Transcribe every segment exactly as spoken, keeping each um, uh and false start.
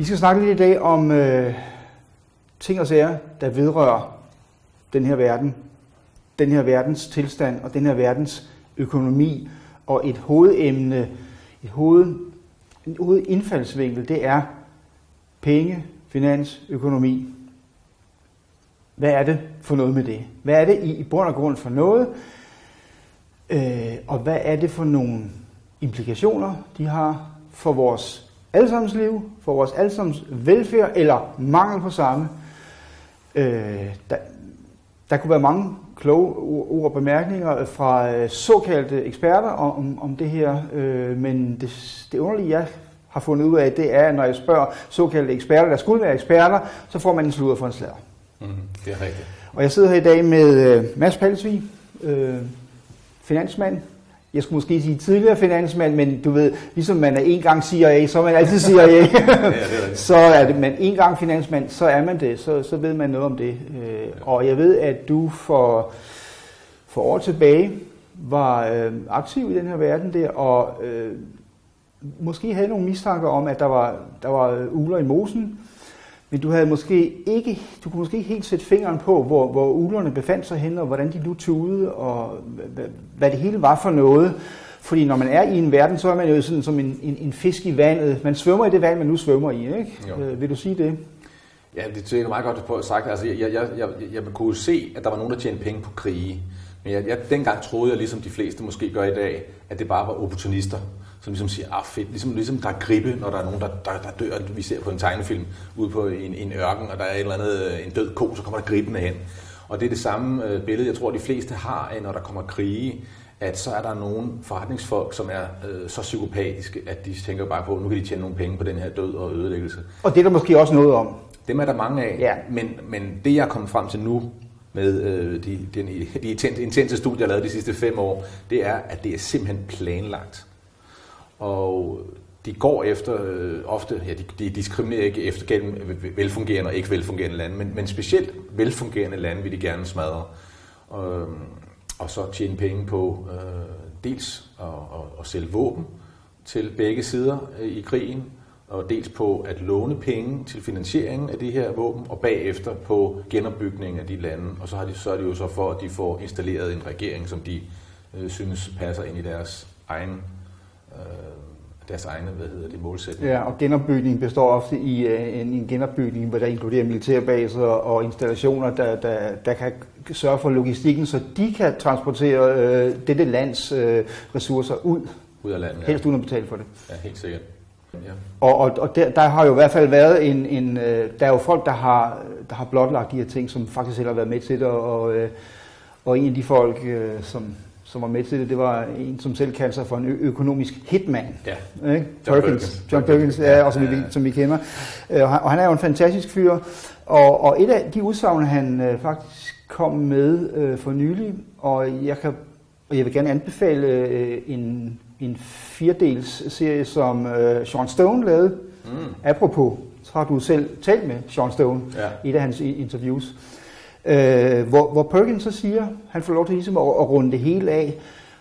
Vi skal snakke lidt i dag om øh, ting og sager, der vedrører den her verden, den her verdens tilstand og den her verdens økonomi. Og et hovedemne, et hoved, en hovedindfaldsvinkel, det er penge, finans, økonomi. Hvad er det for noget med det? Hvad er det i, i bund og grund for noget? Øh, og hvad er det for nogle implikationer, de har for vores allesammens liv, for vores allesammens velfærd eller mangel på samme? Øh, der, der kunne være mange kloge ord og bemærkninger fra såkaldte eksperter om, om det her, øh, men det, det underlige, jeg har fundet ud af, det er, at når jeg spørger såkaldte eksperter, der skulle være eksperter, så får man en sludder for en sladder. Mm, det er rigtigt. Og jeg sidder her i dag med øh, Mads Palsvig, øh, finansmand. Jeg skulle måske sige tidligere finansmand, men du ved, ligesom man er en gang C I A, så er man altid C I A. Ja, er så er det, man en gang finansmand, så er man det, så, så ved man noget om det. Øh, og jeg ved, at du for, for år tilbage var øh, aktiv i den her verden der, og øh, måske havde nogle mistanker om, at der var, der var ugler i mosen. Men du havde måske ikke, du kunne måske ikke helt sætte fingeren på, hvor, hvor uglerne befandt sig henne, og hvordan de nu tudede, og hvad, hvad det hele var for noget. Fordi når man er i en verden, så er man jo sådan som en, en, en fisk i vandet. Man svømmer i det vand, man nu svømmer i, ikke? Øh, vil du sige det? Ja, det er meget godt på sagt. Altså, jeg, jeg, jeg, jeg, jeg kunne se, at der var nogen, der tjente penge på krige. Men jeg, jeg, dengang troede jeg, ligesom de fleste måske gør i dag, at det bare var opportunister, som ligesom siger, ah fedt, ligesom, ligesom der er gribe, når der er nogen, der, der, der dør, vi ser på en tegnefilm, ude på en, en ørken, og der er et eller andet, en død ko, så kommer der gribende hen. Og det er det samme øh, billede, jeg tror, de fleste har, når der kommer krige, at så er der nogle forretningsfolk, som er øh, så psykopatiske, at de tænker bare på, nu kan de tjene nogle penge på den her død og ødelæggelse. Og det er der måske også noget om. Dem er der mange af, ja. men, men det jeg er kommet frem til nu, med øh, de, de, de intense studier, jeg har lavet de sidste fem år, det er, at det er simpelthen planlagt. Og de går efter, øh, ofte, ja, de, de diskriminerer ikke efter gennem velfungerende og ikke velfungerende lande, men, men specielt velfungerende lande vil de gerne smadre. Og, og så tjene penge på øh, dels at, at, at sælge våben til begge sider øh, i krigen, og dels på at låne penge til finansieringen af de her våben, og bagefter på genopbygning af de lande. Og så, har de, så er det jo så for, at de får installeret en regering, som de øh, synes passer ind i deres egen, øh, deres egne hvad hedder det, målsætning. Ja, og genopbygning består ofte i øh, en, en genopbygning, hvor der inkluderer militærbaser og installationer, der, der, der kan sørge for logistikken, så de kan transportere øh, dette lands øh, ressourcer ud. Ud af landet, ja. Helst uden at betale for det. Ja, helt sikkert. Ja. Og, og, og der, der har jo i hvert fald været en, en øh, der er jo folk, der har, der har blotlagt de her ting, som faktisk selv har været med til det, og, øh, og en af de folk, øh, som, som var med til det, det var en, som selv kaldte sig for en ø- økonomisk hitman. Ja. Ikke? John Perkins. John Perkins, ja, og som, ja, ja. Vi, som vi kender. Øh, og, han, og han er jo en fantastisk fyr, og, og et af de udsagn, han øh, faktisk kom med øh, for nylig, og jeg, kan, og jeg vil gerne anbefale øh, en en firedels serie, som øh, Sean Stone lavede. Mm. Apropos, så har du selv talt med Sean Stone ja. i et af hans interviews. Øh, hvor, hvor Perkins så siger, han får lov til ligesom at, at runde det hele af.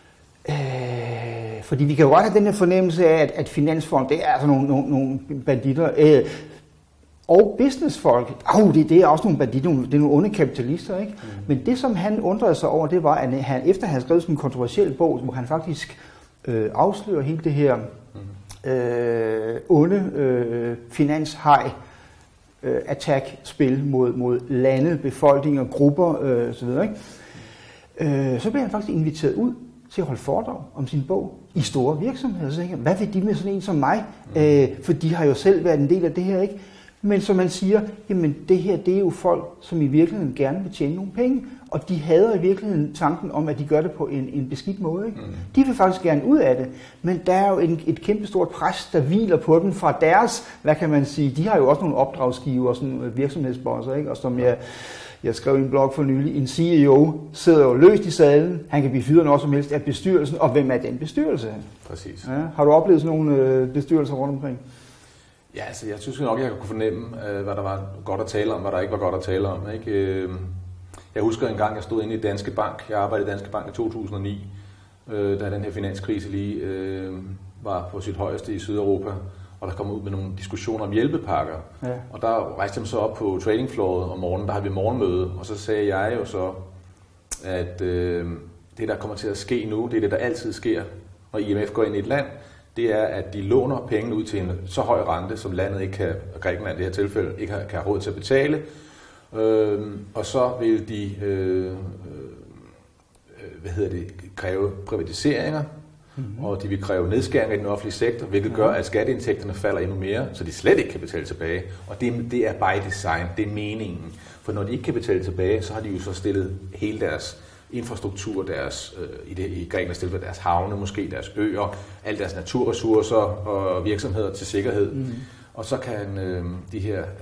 Øh, fordi vi kan jo godt have den her fornemmelse af, at, at finansfolk, det er altså nogle, nogle, nogle banditter. Øh, og businessfolk, oh, det, det er også nogle banditter, det er nogle onde kapitalister, ikke? Mm. Men det, som han undrede sig over, det var, at han efter han skrev sådan en kontroversiel bog, hvor han faktisk Øh, afslører hele det her øh, onde øh, finanshaj øh, attack-spil mod, mod lande, befolkninger, grupper øh, osv. Ikke? Øh, så bliver han faktisk inviteret ud til at holde foredrag om sin bog i store virksomheder. Så tænker jeg, hvad vil de med sådan en som mig? Øh, for de har jo selv været en del af det her, ikke? Men som man siger, jamen det her, det er jo folk, som i virkeligheden gerne vil tjene nogle penge, og de hader i virkeligheden tanken om, at de gør det på en, en beskidt måde. Ikke? Mm. De vil faktisk gerne ud af det, men der er jo en, et kæmpestort pres, der hviler på dem fra deres, hvad kan man sige, de har jo også nogle opdragsgiver og sådan virksomhedsbosser, ikke? Og som jeg, jeg skrev i en blog for nylig, en C E O sidder jo løst i sadlen, han kan blive fyret når som helst af bestyrelsen, og hvem er den bestyrelse? Præcis. Ja, har du oplevet sådan nogle bestyrelser rundt omkring? Ja, altså jeg synes nok, jeg kunne fornemme, hvad der var godt at tale om, hvad der ikke var godt at tale om. Ikke? Jeg husker en gang, jeg stod inde i Danske Bank. Jeg arbejdede i Danske Bank i to tusind og ni, da den her finanskrise lige var på sit højeste i Sydeuropa. og der kom ud med nogle diskussioner om hjælpepakker. Ja. Og der rejste de så op på tradingflooret om morgenen, der havde vi morgenmøde, og så sagde jeg jo så, at øh, det, der kommer til at ske nu, det er det, der altid sker, når I M F går ind i et land, det er, at de låner penge ud til en så høj rente, som landet ikke kan, Grækenland i det her tilfælde, ikke kan have råd til at betale. Øh, og så vil de øh, hvad hedder det, kræve privatiseringer, mm-hmm. og de vil kræve nedskæringer i den offentlige sektor, hvilket gør, at skatteindtægterne falder endnu mere, så de slet ikke kan betale tilbage. Og det, det er by design, det er meningen. For når de ikke kan betale tilbage, så har de jo så stillet hele deres infrastruktur, deres, øh, i, det, i Grækenlands tilfælde deres havne, måske deres øer, alle deres naturressourcer og virksomheder til sikkerhed. Mm-hmm. Og så kan øh, de her øh,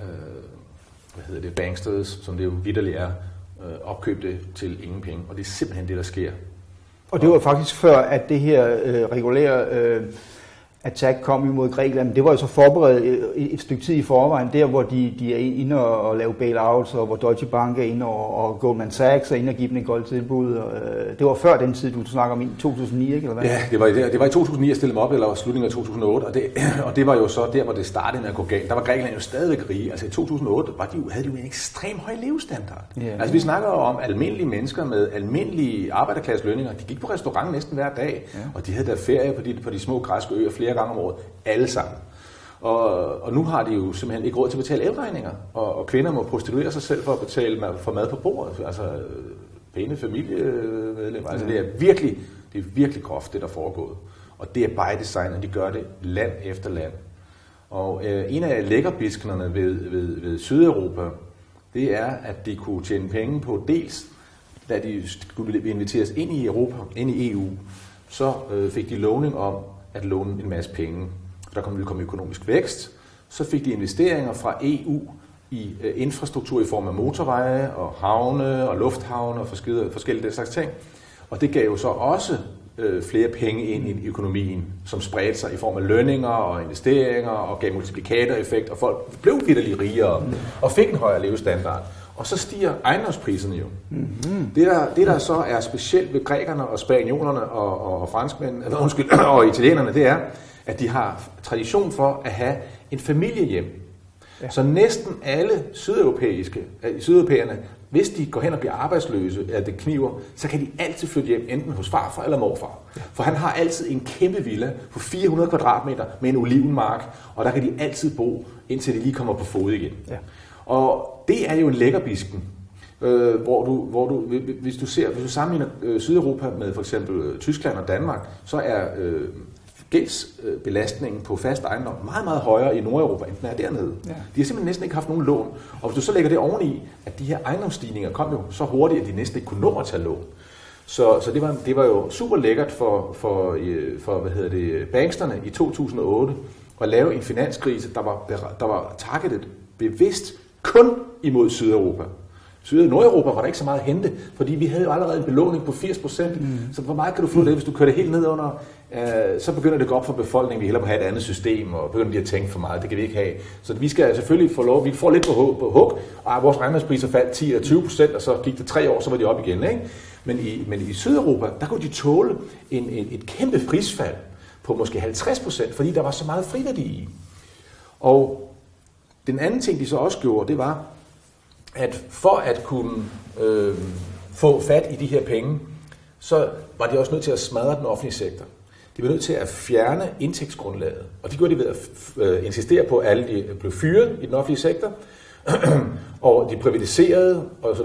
hvad hedder det, banksters, som det jo vitterligt er, øh, opkøbe det til ingen penge. Og det er simpelthen det, der sker. Og det var faktisk før, at det her øh, regulære øh, attack kom imod Grækenland. Det var jo så forberedt et, et stykke tid i forvejen, der hvor de, de er inde og, og lave bailouts, og hvor Deutsche Bank er inde, og, og Goldman Sachs er inde og give dem et godt tilbud. Og, øh, det var før den tid, du snakker om, i to tusind og ni, ikke? Eller hvad? Ja, det var, det var i to tusind og ni, jeg stillede mig op, eller slutningen af to tusind og otte, og det, og det var jo så der, hvor det startede med at gå galt. Der var Grækenland jo stadigvæk rige. Altså i to tusind og otte var de jo, havde de jo en ekstrem høj levestandard. Ja. Altså vi snakker om almindelige mennesker med almindelige arbejderklasselønninger. De gik på restaurant næsten hver dag, ja. Og de havde der ferie på de, på de små græske øer flere gange om året. Alle sammen. Og, og nu har de jo simpelthen ikke råd til at betale elregninger, og, og kvinder må prostituere sig selv for at betale mad, for mad på bordet. Altså pæne familiemedlemmer. Altså det er virkelig, det er virkelig groft, det der er foregået. Og det er by design, og de gør det land efter land. Og øh, en af lækkerbisknerne ved, ved, ved Sydeuropa, det er, at de kunne tjene penge på dels, da de skulle inviteres ind i Europa, ind i E U, så øh, fik de lovning om at låne en masse penge. Der ville komme økonomisk vækst. Så fik de investeringer fra E U i øh, infrastruktur i form af motorveje og havne og lufthavne og forskellige, forskellige slags ting. Og det gav jo så også øh, flere penge ind i økonomien, som spredte sig i form af lønninger og investeringer og gav multiplikatoreffekt, og folk blev vitterligt rigere og fik en højere levestandard. Og så stiger ejendomspriserne jo. Mm-hmm. Det, der, det, der så er specielt ved grækerne og spaniolerne og, og franskmændene, eller undskyld, og italienerne, det er, at de har tradition for at have en familiehjem. Ja. Så næsten alle sydeuropæiske, sydeuropæerne, hvis de går hen og bliver arbejdsløse, eller det kniver, så kan de altid flytte hjem, enten hos farfar eller morfar. Ja. For han har altid en kæmpe villa på fire hundrede kvadratmeter med en olivenmark, og der kan de altid bo, indtil de lige kommer på fod igen. Ja. Og det er jo en lækkerbisken, øh, hvor du, hvor du, hvis du ser, hvis du sammenligner øh, Sydeuropa med for eksempel øh, Tyskland og Danmark, så er øh, gældsbelastningen på fast ejendom meget, meget højere i Nordeuropa, end den er dernede. Ja. De har simpelthen næsten ikke haft nogen lån. Og hvis du så lægger det oveni, at de her ejendomsstigninger kom jo så hurtigt, at de næsten ikke kunne nå at tage lån. Så, så det, var, det var jo super lækkert for, for, for hvad hedder det, banksterne i to tusind og otte at lave en finanskrise, der var, der var targetet bevidst kun imod Sydeuropa. Syd- og Nordeuropa var der ikke så meget at hente, fordi vi havde jo allerede en belåning på firs procent. Mm. Så hvor meget kan du få det, hvis du kører det helt ned under? Øh, så begynder det at gå op for befolkningen, vi hellere må have et andet system, og begynder de at tænke for meget, det kan vi ikke have. Så vi skal selvfølgelig få lov, vi får lidt på hug, på hug og vores ejendomspriser faldt ti eller tyve procent, og så gik det tre år, så var de op igen. Ikke? Men, i, men i Sydeuropa, der kunne de tåle en, en, et kæmpe prisfald på måske halvtreds procent, fordi der var så meget friværdi i. Og den anden ting, de så også gjorde, det var, at for at kunne øh, få fat i de her penge, så var de også nødt til at smadre den offentlige sektor. De var nødt til at fjerne indtægtsgrundlaget. Og de gjorde det ved at øh, insistere på, at alle de blev fyret i den offentlige sektor, og de privatiserede osv.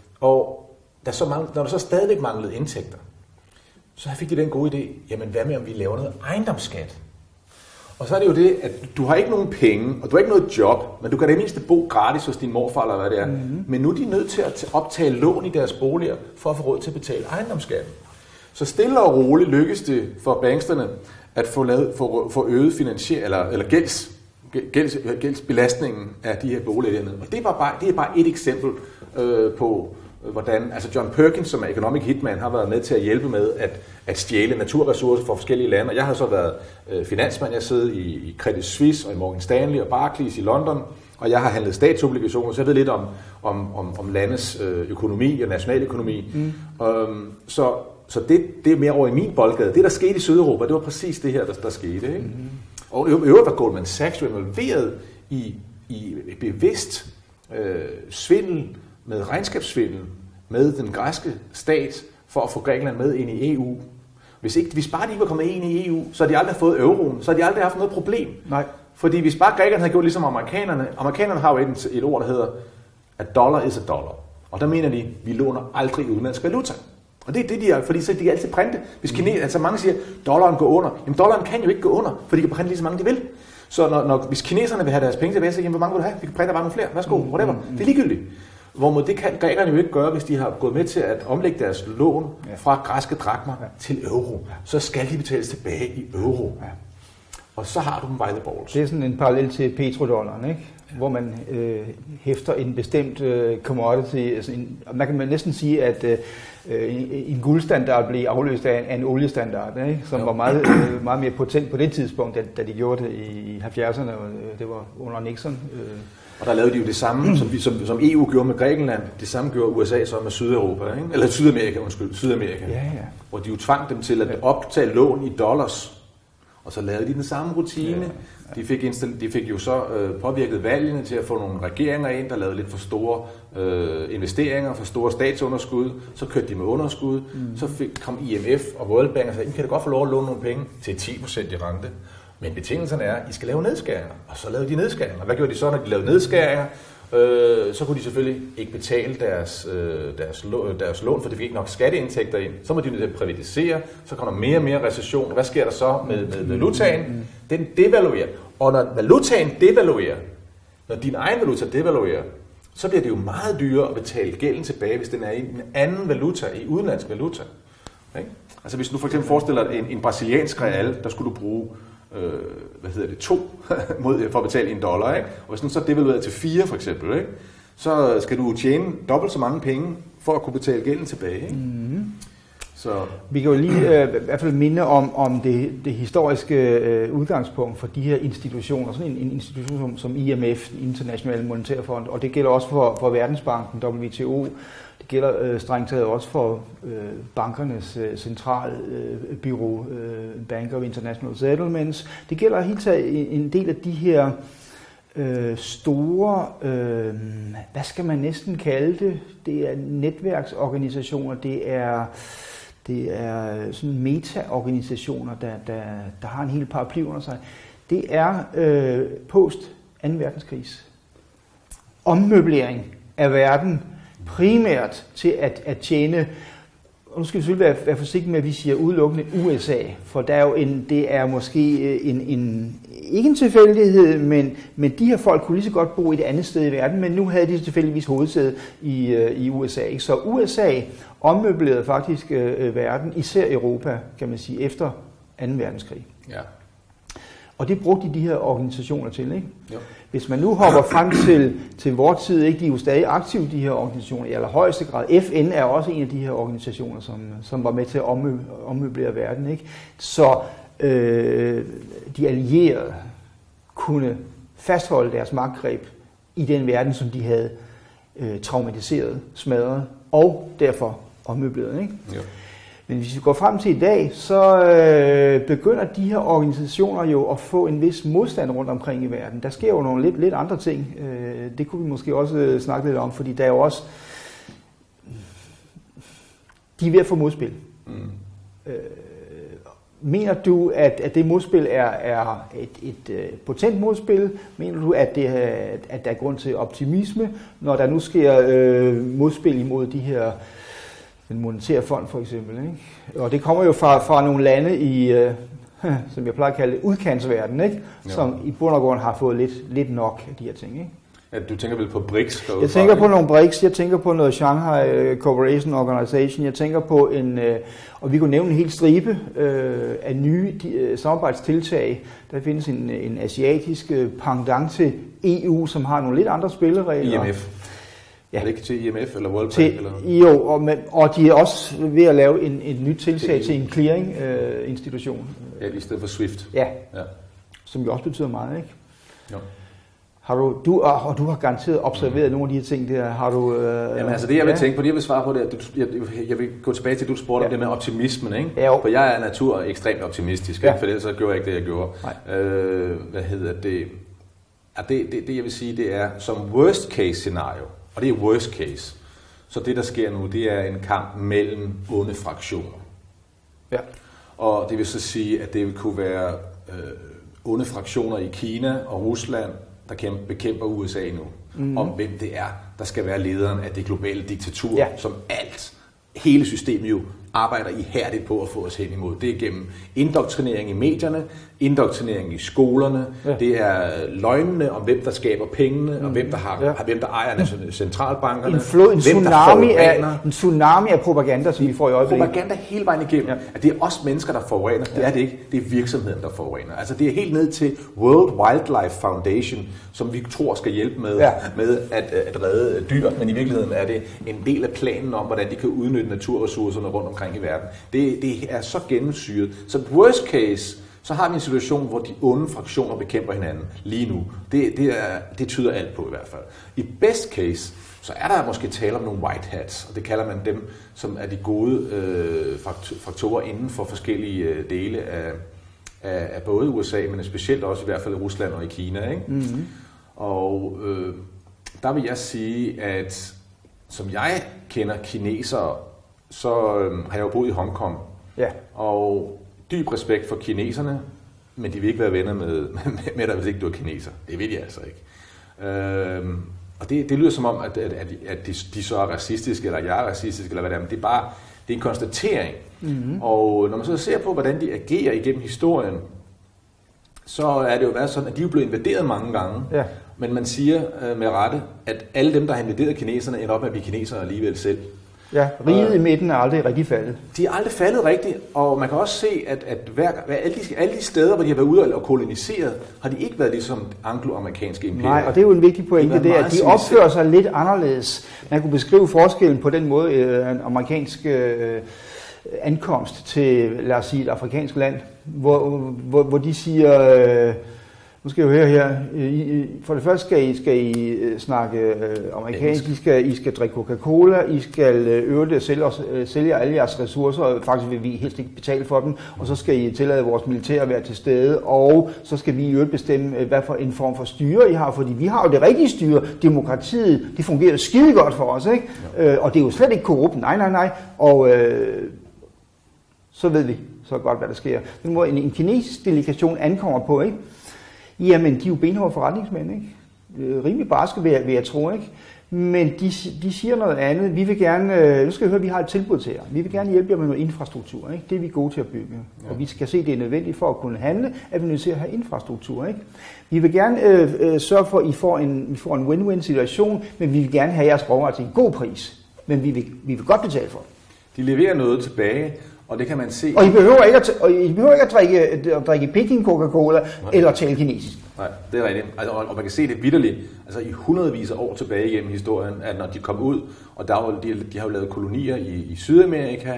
Og der så manglede, når der så stadigvæk manglede indtægter, så fik de den gode idé, jamen hvad med om vi laver noget ejendomsskat? Og så er det jo det, at du har ikke nogen penge, og du har ikke noget job, men du kan det mindste bo gratis hos din morfar, eller hvad det er. Mm-hmm. Men nu er de nødt til at optage lån i deres boliger, for at få råd til at betale ejendomsskatten. Så stille og roligt lykkes det for banksterne at få, lavet, få, få øget finansiering, eller, eller gælds, gælds, gældsbelastningen af de her boliger dernede. Og det, var bare, det er bare et eksempel øh, på, hvordan, altså John Perkins, som er economic hitman, har været med til at hjælpe med at, at stjæle naturressourcer fra forskellige lande. Og jeg har så været øh, finansmand, jeg sidder i, i Credit Suisse og i Morgan Stanley og Barclays i London, og jeg har handlet statsobligationer, så jeg ved lidt om, om, om, om landets øh, økonomi og nationaløkonomi. Mm. Um, så så det, det er mere over i min boldgade. Det, der skete i Sydeuropa, det var præcis det her, der, der skete. Ikke? Mm. Og i øvrigt var Goldman Sachs involveret i, i bevidst øh, svindel med regnskabssvindel med den græske stat for at få Grækenland med ind i E U. Hvis, ikke, hvis bare de ikke var kommet ind i E U, så havde de aldrig fået euroen, så havde de aldrig haft noget problem. Nej. Fordi hvis bare Grækenland havde gjort ligesom amerikanerne, amerikanerne har jo et, et ord, der hedder, at dollar is a dollar. Og der mener de, vi låner aldrig udenlandsk valuta. Og det er det, de er, fordi så de kan altid printe. Hvis kine, altså mange siger, dollaren går under. Jamen dollaren kan jo ikke gå under, for de kan printe lige så mange de vil. Så når, når, hvis kineserne vil have deres penge tilbage, så siger, hvor mange vil du have? Vi kan printe bare nogle flere. Værsgo, whatever. Det er ligegyldigt. Hvorimod det kan grækerne jo ikke gøre, hvis de har gået med til at omlægge deres lån fra græske drakmer til euro. Så skal de betales tilbage i euro. Og så har du dem by the balls. Det er sådan en parallel til petrodollaren, ikke? Hvor man øh, hæfter en bestemt øh, commodity. Altså en, man kan næsten sige, at øh, en guldstandard blev afløst af en oliestandard, ikke? Som jo. var meget, øh, meget mere potent på det tidspunkt, da, da de gjorde det i halvfjerdserne, og det var under Nixon. Øh. Og der lavede de jo det samme, som, vi, som, som E U gjorde med Grækenland. Det samme gjorde U S A så med Sydeuropa, ikke? Eller Sydamerika, undskyld, Sydamerika. Ja, ja. Hvor de jo tvang dem til at optage lån i dollars. Og så lavede de den samme rutine. Ja, ja. De, fik install- de fik jo så øh, påvirket valgene til at få nogle regeringer ind, der lavede lidt for store øh, investeringer, for store statsunderskud. Så kørte de med underskud. Mm. Så fik, kom I M F og World Bank og sagde, I kan da godt få lov at låne nogle penge til ti procent i rente. Men betingelserne er, at I skal lave nedskæringer. Og så lavede de nedskæringer. Hvad gjorde de så, når de lavede nedskæringer? Øh, så kunne de selvfølgelig ikke betale deres, øh, deres, deres lån, for de fik ikke nok skatteindtægter ind. Så må de nødt til at privatisere, så kommer der mere og mere recession. Hvad sker der så med, med valutaen? Den devaluerer. Og når valutaen devaluerer, når din egen valuta devaluerer, så bliver det jo meget dyrere at betale gælden tilbage, hvis den er i en anden valuta, i udenlandsk valuta. Ikke? Altså hvis du for eksempel forestiller dig en, en brasiliansk real, der skulle du bruge Øh, hvad hedder det, to mod, for at betale en dollar, ikke? Og hvis den så devaluerer til fire for eksempel, ikke? Så skal du tjene dobbelt så mange penge for at kunne betale gælden tilbage. Ikke? Mm. Så. Vi kan jo lige øh, i hvert fald minde om, om det, det historiske øh, udgangspunkt for de her institutioner, sådan en, en institution som, som I M F, Internationale Monetære Fond, og det gælder også for, for Verdensbanken, W T O. Det gælder øh, strengt taget også for øh, bankernes øh, centralbyrå, øh, Bank of International Settlements. Det gælder helt taget en del af de her øh, store, øh, hvad skal man næsten kalde det? Det er netværksorganisationer, det er, det er sådan meta-organisationer, der, der, der har en hel paraply under sig. Det er øh, post anden verdenskrigs ommøblering af verden, primært til at, at tjene, og nu skal vi selvfølgelig være, være forsigtige med, at vi siger udelukkende U S A, for der er jo en, det er måske en, en, ikke en tilfældighed, men, men de her folk kunne lige så godt bo et andet sted i verden, men nu havde de tilfældigvis hovedsæde i, i U S A. Ikke? Så U S A ommøblerede faktisk øh, verden, især Europa, kan man sige, efter anden verdenskrig. Ja. Og det brugte de de her organisationer til, ikke? Jo. Hvis man nu hopper frem til, til vores tid, ikke, de er jo stadig aktive, de her organisationer, i allerhøjeste grad. F N er også en af de her organisationer, som, som var med til at ommø, ommøblere verden, ikke? Så øh, de allierede kunne fastholde deres magtgreb i den verden, som de havde øh, traumatiseret, smadret og derfor ommøbleret, ikke? Jo. Men hvis vi går frem til i dag, så øh, begynder de her organisationer jo at få en vis modstand rundt omkring i verden. Der sker jo nogle lidt, lidt andre ting. Øh, det kunne vi måske også snakke lidt om, fordi der er jo også... De er ved at få modspil. Mm. Øh, mener du, at, at det modspil er, er et, et, et potent modspil? Mener du, at, det, at der er grund til optimisme, når der nu sker øh, modspil imod de her... Den monetære fond for eksempel, ikke? Og det kommer jo fra, fra nogle lande i, øh, som jeg plejer at kalde det, udkantsverden, ikke? Som i bund og grund har fået lidt, lidt nok af de her ting, ikke? Ja, du tænker vel på BRICS? Jeg tænker på nogle BRICS, jeg tænker på noget Shanghai Cooperation Organization, jeg tænker på en, øh, og vi kunne nævne en hel stribe øh, af nye de, øh, samarbejdstiltag. Der findes en, en asiatisk øh, pendant til E U, som har nogle lidt andre spilleregler. I M F. Ja. Er det ikke til I M F eller World Bank? Eller? Jo, og, med, og de er også ved at lave en, en nyt tiltag til, til en clearing-institution. Øh, ja, i stedet for SWIFT. Ja. ja, som jo også betyder meget, ikke? Jo. Har du, du, og du har garanteret observeret mm. nogle af de her ting der. Har du, øh, Jamen altså det jeg vil ja. tænke på, det jeg vil svare på det, at jeg, jeg vil gå tilbage til, at du spurgte ja. om det med optimismen, ikke? Ja, for jeg er natur ekstremt optimistisk, ja. for ellers så gjorde jeg ikke det, jeg gjorde. Øh, hvad hedder det? Ja, det, det? Det jeg vil sige, det er som worst case scenario, og det er worst case, så det der sker nu, det er en kamp mellem onde fraktioner. Ja. Og det vil så sige, at det vil kunne være øh, onde fraktioner i Kina og Rusland, der kæmper, bekæmper U S A nu, mm. om hvem det er, der skal være lederen af det globale diktatur, ja. som alt, hele systemet jo arbejder ihærdigt på at få os hen imod. Det er gennem indoktrinering i medierne, indoktrinering i skolerne, ja. det er løgnene om hvem der skaber pengene, mm. og hvem der, har, ja. hvem der ejer centralbankerne, en, flod, en, tsunami af, en tsunami af propaganda, som vi får i øjeblikket. Propaganda hele vejen igennem. Ja. At det er også mennesker, der forurener. Det er det ikke. Det er virksomheden, der forurener. Altså det er helt ned til World Wildlife Foundation, som vi tror skal hjælpe med, ja. med at, at redde dyr, men i virkeligheden er det en del af planen om, hvordan de kan udnytte naturressourcerne rundt omkring i verden. Det, det er så gennemsyret. Så worst case, så har vi en situation, hvor de onde fraktioner bekæmper hinanden lige nu. Det, det, er, det tyder alt på i hvert fald. I best case, så er der måske tale om nogle white hats, og det kalder man dem, som er de gode øh, faktorer inden for forskellige øh, dele af, af, af både U S A, men specielt også i hvert fald i Rusland og i Kina. Ikke? Mm-hmm. Og øh, der vil jeg sige, at som jeg kender kinesere, så øh, har jeg jo boet i Hongkong. Ja. Og dyb respekt for kineserne, men de vil ikke være venner med, med, med dig, hvis ikke du er kineser. Det vil de altså ikke. Øhm, og det, det lyder som om, at, at, at de, de så er racistiske, eller jeg er racistisk, eller hvad det er, men det er bare det er en konstatering. Mm-hmm. Og når man så ser på, hvordan de agerer igennem historien, så er det jo været sådan, at de er blevet invaderet mange gange. Ja. Men man siger øh, med rette, at alle dem, der har invaderet kineserne, ender op med at blive kinesere alligevel selv. Ja, riget i midten er aldrig rigtig faldet. De er aldrig faldet rigtigt, og man kan også se, at, at hver, alle, de, alle de steder, hvor de har været ude og koloniseret, har de ikke været ligesom anglo-amerikanske imperier. Nej, og det er jo en vigtig pointe, det, det er, at de opfører sig lidt anderledes. Man kunne beskrive forskellen på den måde, øh, en amerikansk øh, ankomst til, lad os sige, et afrikansk land, hvor, hvor, hvor de siger... Øh, Nu skal jeg jo høre her. For det første skal I, skal I snakke amerikansk, I skal, I skal drikke Coca-Cola, I skal øvrigt sælge, sælge alle jeres ressourcer, faktisk vil vi helst ikke betale for dem, og så skal I tillade vores militær at være til stede, og så skal vi i øvrigt bestemme, hvad for en form for styre I har, fordi vi har jo det rigtige styre, demokratiet, det fungerer skide godt for os, ikke? Ja. Og det er jo slet ikke korrupt, nej, nej, nej, og øh, så ved vi så godt, hvad der sker. Den måde en, en kinesisk delegation ankommer på, ikke? Jamen, de er jo benhårde forretningsmænd, ikke? Rimelig barske, vil jeg, vil jeg tro, ikke? Men de, de siger noget andet. Vi vil gerne, nu skal jeg høre, vi har et tilbud til jer. Vi vil gerne hjælpe jer med noget infrastruktur, ikke? Det er vi gode til at bygge. Ja. Og vi skal se, det er nødvendigt for at kunne handle, at vi er nødt til at have infrastruktur, ikke? Vi vil gerne øh, øh, sørge for, at I får en, vi får en win-win situation, men vi vil gerne have jeres råvarer til en god pris. Men vi vil, vi vil godt betale for det. De leverer noget tilbage. Og det kan man se. Og I behøver ikke at, og I behøver ikke at drikke, at drikke Peking Coca-Cola eller tale kinesisk. Nej, det er rigtigt. Altså, og man kan se det vitterligt, altså i hundredvis af år tilbage igennem historien, at når de kom ud, og der var, de, de har jo lavet kolonier i, i Sydamerika,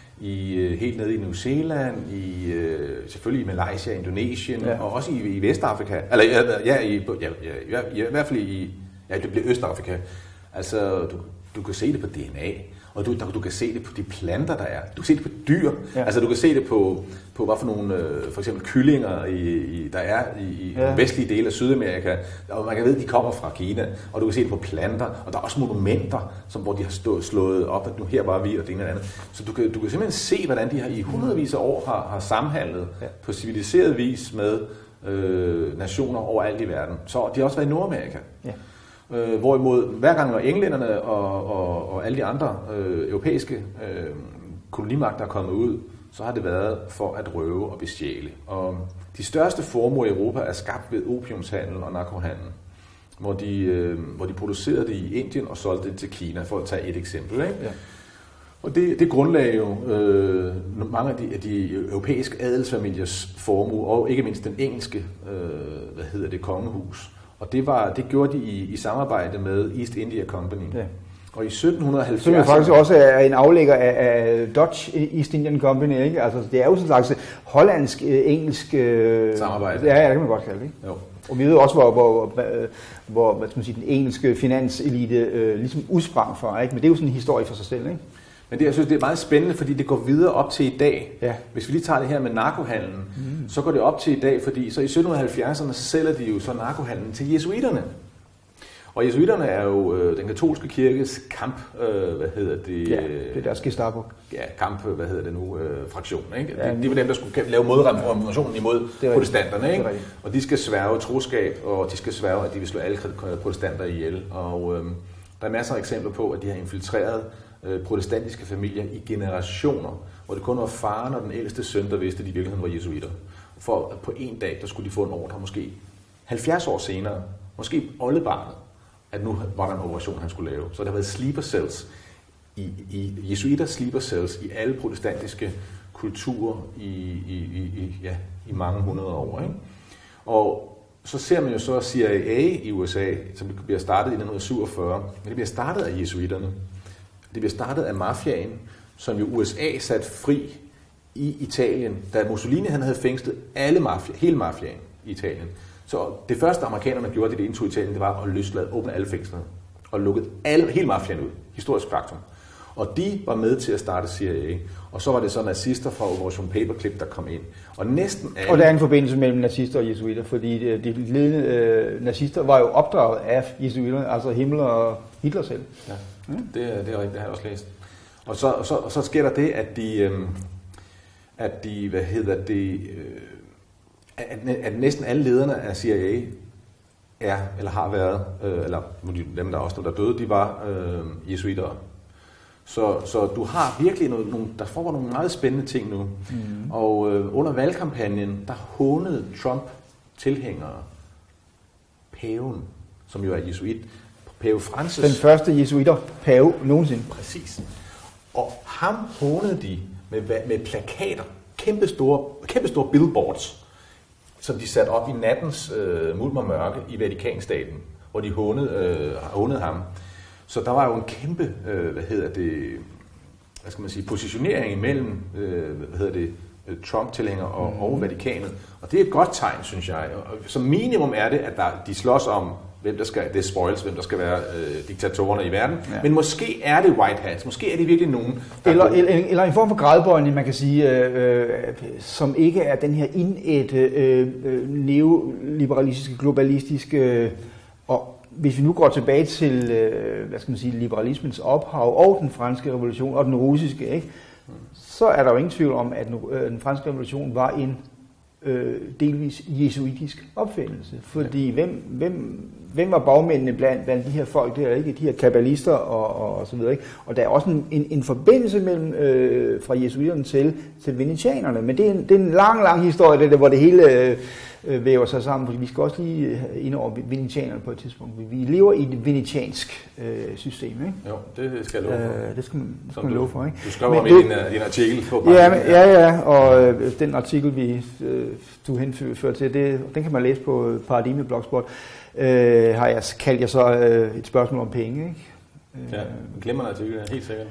i, helt nede i New Zealand, i, selvfølgelig i Malaysia, Indonesien, ja. Og også i, i Vestafrika. Eller ja, i, ja, ja, i, i hvert fald i, ja, det blev Østafrika. Altså, du, du kan se det på D N A. Og du, der, du kan se det på de planter, der er. Du kan se det på dyr. Ja. Altså du kan se det på, på hvad for nogle, øh, for eksempel kyllinger, i, i, der er i, i ja. den vestlige del af Sydamerika. Og man kan vide, at de kommer fra Kina. Og du kan se det på planter. Og der er også monumenter, som, hvor de har stået, slået op, at nu her var vi og det ene eller andet. Så du kan, du kan simpelthen se, hvordan de har i hundredvis af år har, har samhandlet ja. på civiliseret vis med øh, nationer overalt i verden. Så de har også været i Nordamerika. Ja. Øh, hvorimod hver gang når englænderne og, og, og alle de andre øh, europæiske øh, kolonimagter er kommet ud, så har det været for at røve og bestjæle. Og de største formuer i Europa er skabt ved opiumshandel og narkohandel, hvor de, øh, hvor de producerede det i Indien og solgte det til Kina, for at tage et eksempel. Ikke? Ja. Og det, det grundlagde jo øh, mange af de, af de europæiske adelsfamiliers formue, og ikke mindst den engelske øh, hvad hedder det, kongehus. Og det, var, det gjorde de i, i samarbejde med East India Company. Ja. Og i sytten halvfjerds... Som jo faktisk også er en aflægger af, af Dutch East Indian Company, ikke? Altså, det er jo sådan en slags hollandsk-engelsk... samarbejde. Ja, ja, det kan man godt kalde det, ikke? Jo. Og vi ved også, hvor, hvor, hvor hvad skal man sige, den engelske finanselite øh, ligesom udsprang fra, ikke? Men det er jo sådan en historie for sig selv, ikke? Men det, jeg synes, det er meget spændende, fordi det går videre op til i dag. Ja. Hvis vi lige tager det her med narkohandlen, mm. så går det op til i dag, fordi så i sytten halvfjerdserne sælger de jo så narkohandlen til jesuiterne. Og jesuiterne er jo øh, den katolske kirkes kamp, øh, hvad hedder det? Ja, det er deres Gestapo. Ja, kamp, hvad hedder det nu, øh, fraktion, ikke? Ja, de, de var dem, der skulle lave modreformationen imod protestanterne, ikke? Og de skal sværge troskab, og de skal sværge, at de vil slå alle protestanter ihjel. Og øh, der er masser af eksempler på, at de har infiltreret øh, protestantiske familier i generationer, hvor det kun var faren og den ældste søn, der vidste, at de i virkeligheden var jesuiter. For på en dag, der skulle de få en ordre, måske halvfjerds år senere, måske oldebarnet, at nu var der en operation, han skulle lave. Så der har været sleeper cells, i, i jesuiter sleeper cells i alle protestantiske kulturer i, i, i, ja, i mange hundrede år. Ikke? Og så ser man jo så C I A i U S A, som bliver startet i nitten syvogfyrre, men det bliver startet af jesuiterne. Det bliver startet af mafiaen, som jo U S A satte fri i Italien, da Mussolini han havde fængslet alle mafia, hele mafiaen i Italien. Så det første amerikanerne gjorde, det, det indtog Italien, det var at løslade, åbne alle fængslerne og lukkede alle, hele mafiaen ud. Historisk faktum. Og de var med til at starte C I A. Og så var det så nazister fra Operation Paperclip, der kom ind. Og næsten alle... Og der er en forbindelse mellem nazister og jesuiter, fordi de, de ledende øh, nazister var jo opdraget af jesuiterne, altså Himmler og Hitler selv. Ja, mm. det, er, det er rigtigt, det har jeg også læst. Og så, så, så sker der det, at de, øh, at de, hvad hedder det... Øh, At, at næsten alle lederne af C I A er, eller har været, øh, eller dem, der også der døde, de var øh, jesuiter. Så, så du har virkelig noget, nogle, der foregår nogle meget spændende ting nu. Mm. Og øh, under valgkampagnen, der hånede Trump tilhængere paven, som jo er jesuit, pave Francis. Den første jesuiter pave nogensinde. Præcis. Og ham hånede de med, med plakater, kæmpe store, kæmpe store billboards, som de satte op i nattens øh, mulm og mørke i Vatikanstaten, hvor de hånede, øh, hånede ham. Så der var jo en kæmpe, øh, hvad hedder det, hvad skal man sige, positionering imellem, øh, hvad hedder det, Trump-tilhængere og, mm. og Vatikanet. Og det er et godt tegn, synes jeg. Og som minimum er det, at der, de slås om, hvem der skal, det spoils, hvem der skal være øh, diktatorerne i verden. Ja. Men måske er det white hats. Måske er det virkelig nogen, der eller, eller, eller en form for gradbøjning, man kan sige, øh, som ikke er den her indædte øh, neoliberalistiske, globalistiske. Øh, og hvis vi nu går tilbage til, øh, hvad skal man sige, liberalismens ophav og den franske revolution og den russiske, ikke? Så er der jo ingen tvivl om, at den franske revolution var en øh, delvis jesuitisk opfindelse. Fordi ja. hvem, hvem, hvem var bagmændene blandt, blandt de her folk der, ikke? De her kabbalister og, og, og så videre, ikke? Og der er også en, en, en forbindelse mellem øh, fra jesuiterne til, til venetianerne. Men det er, en, det er en lang, lang historie, det der, hvor det hele øh, væver sig sammen. Fordi vi skal også lige ind over venetianerne på et tidspunkt. Vi lever i et venetiansk øh, system, ikke? Jo, det skal jeg love for. Øh, det skal man, det skal man love for, ikke? Du skrev om i din, din artikel på ja, men, ja, ja, og øh, den artikel, vi, øh, du henfører til, det, den kan man læse på Paradigme Blogspot. Øh, har jeg kaldt jeg så øh, et spørgsmål om penge, ikke? Ja, en glemrende artikel, helt sikkert.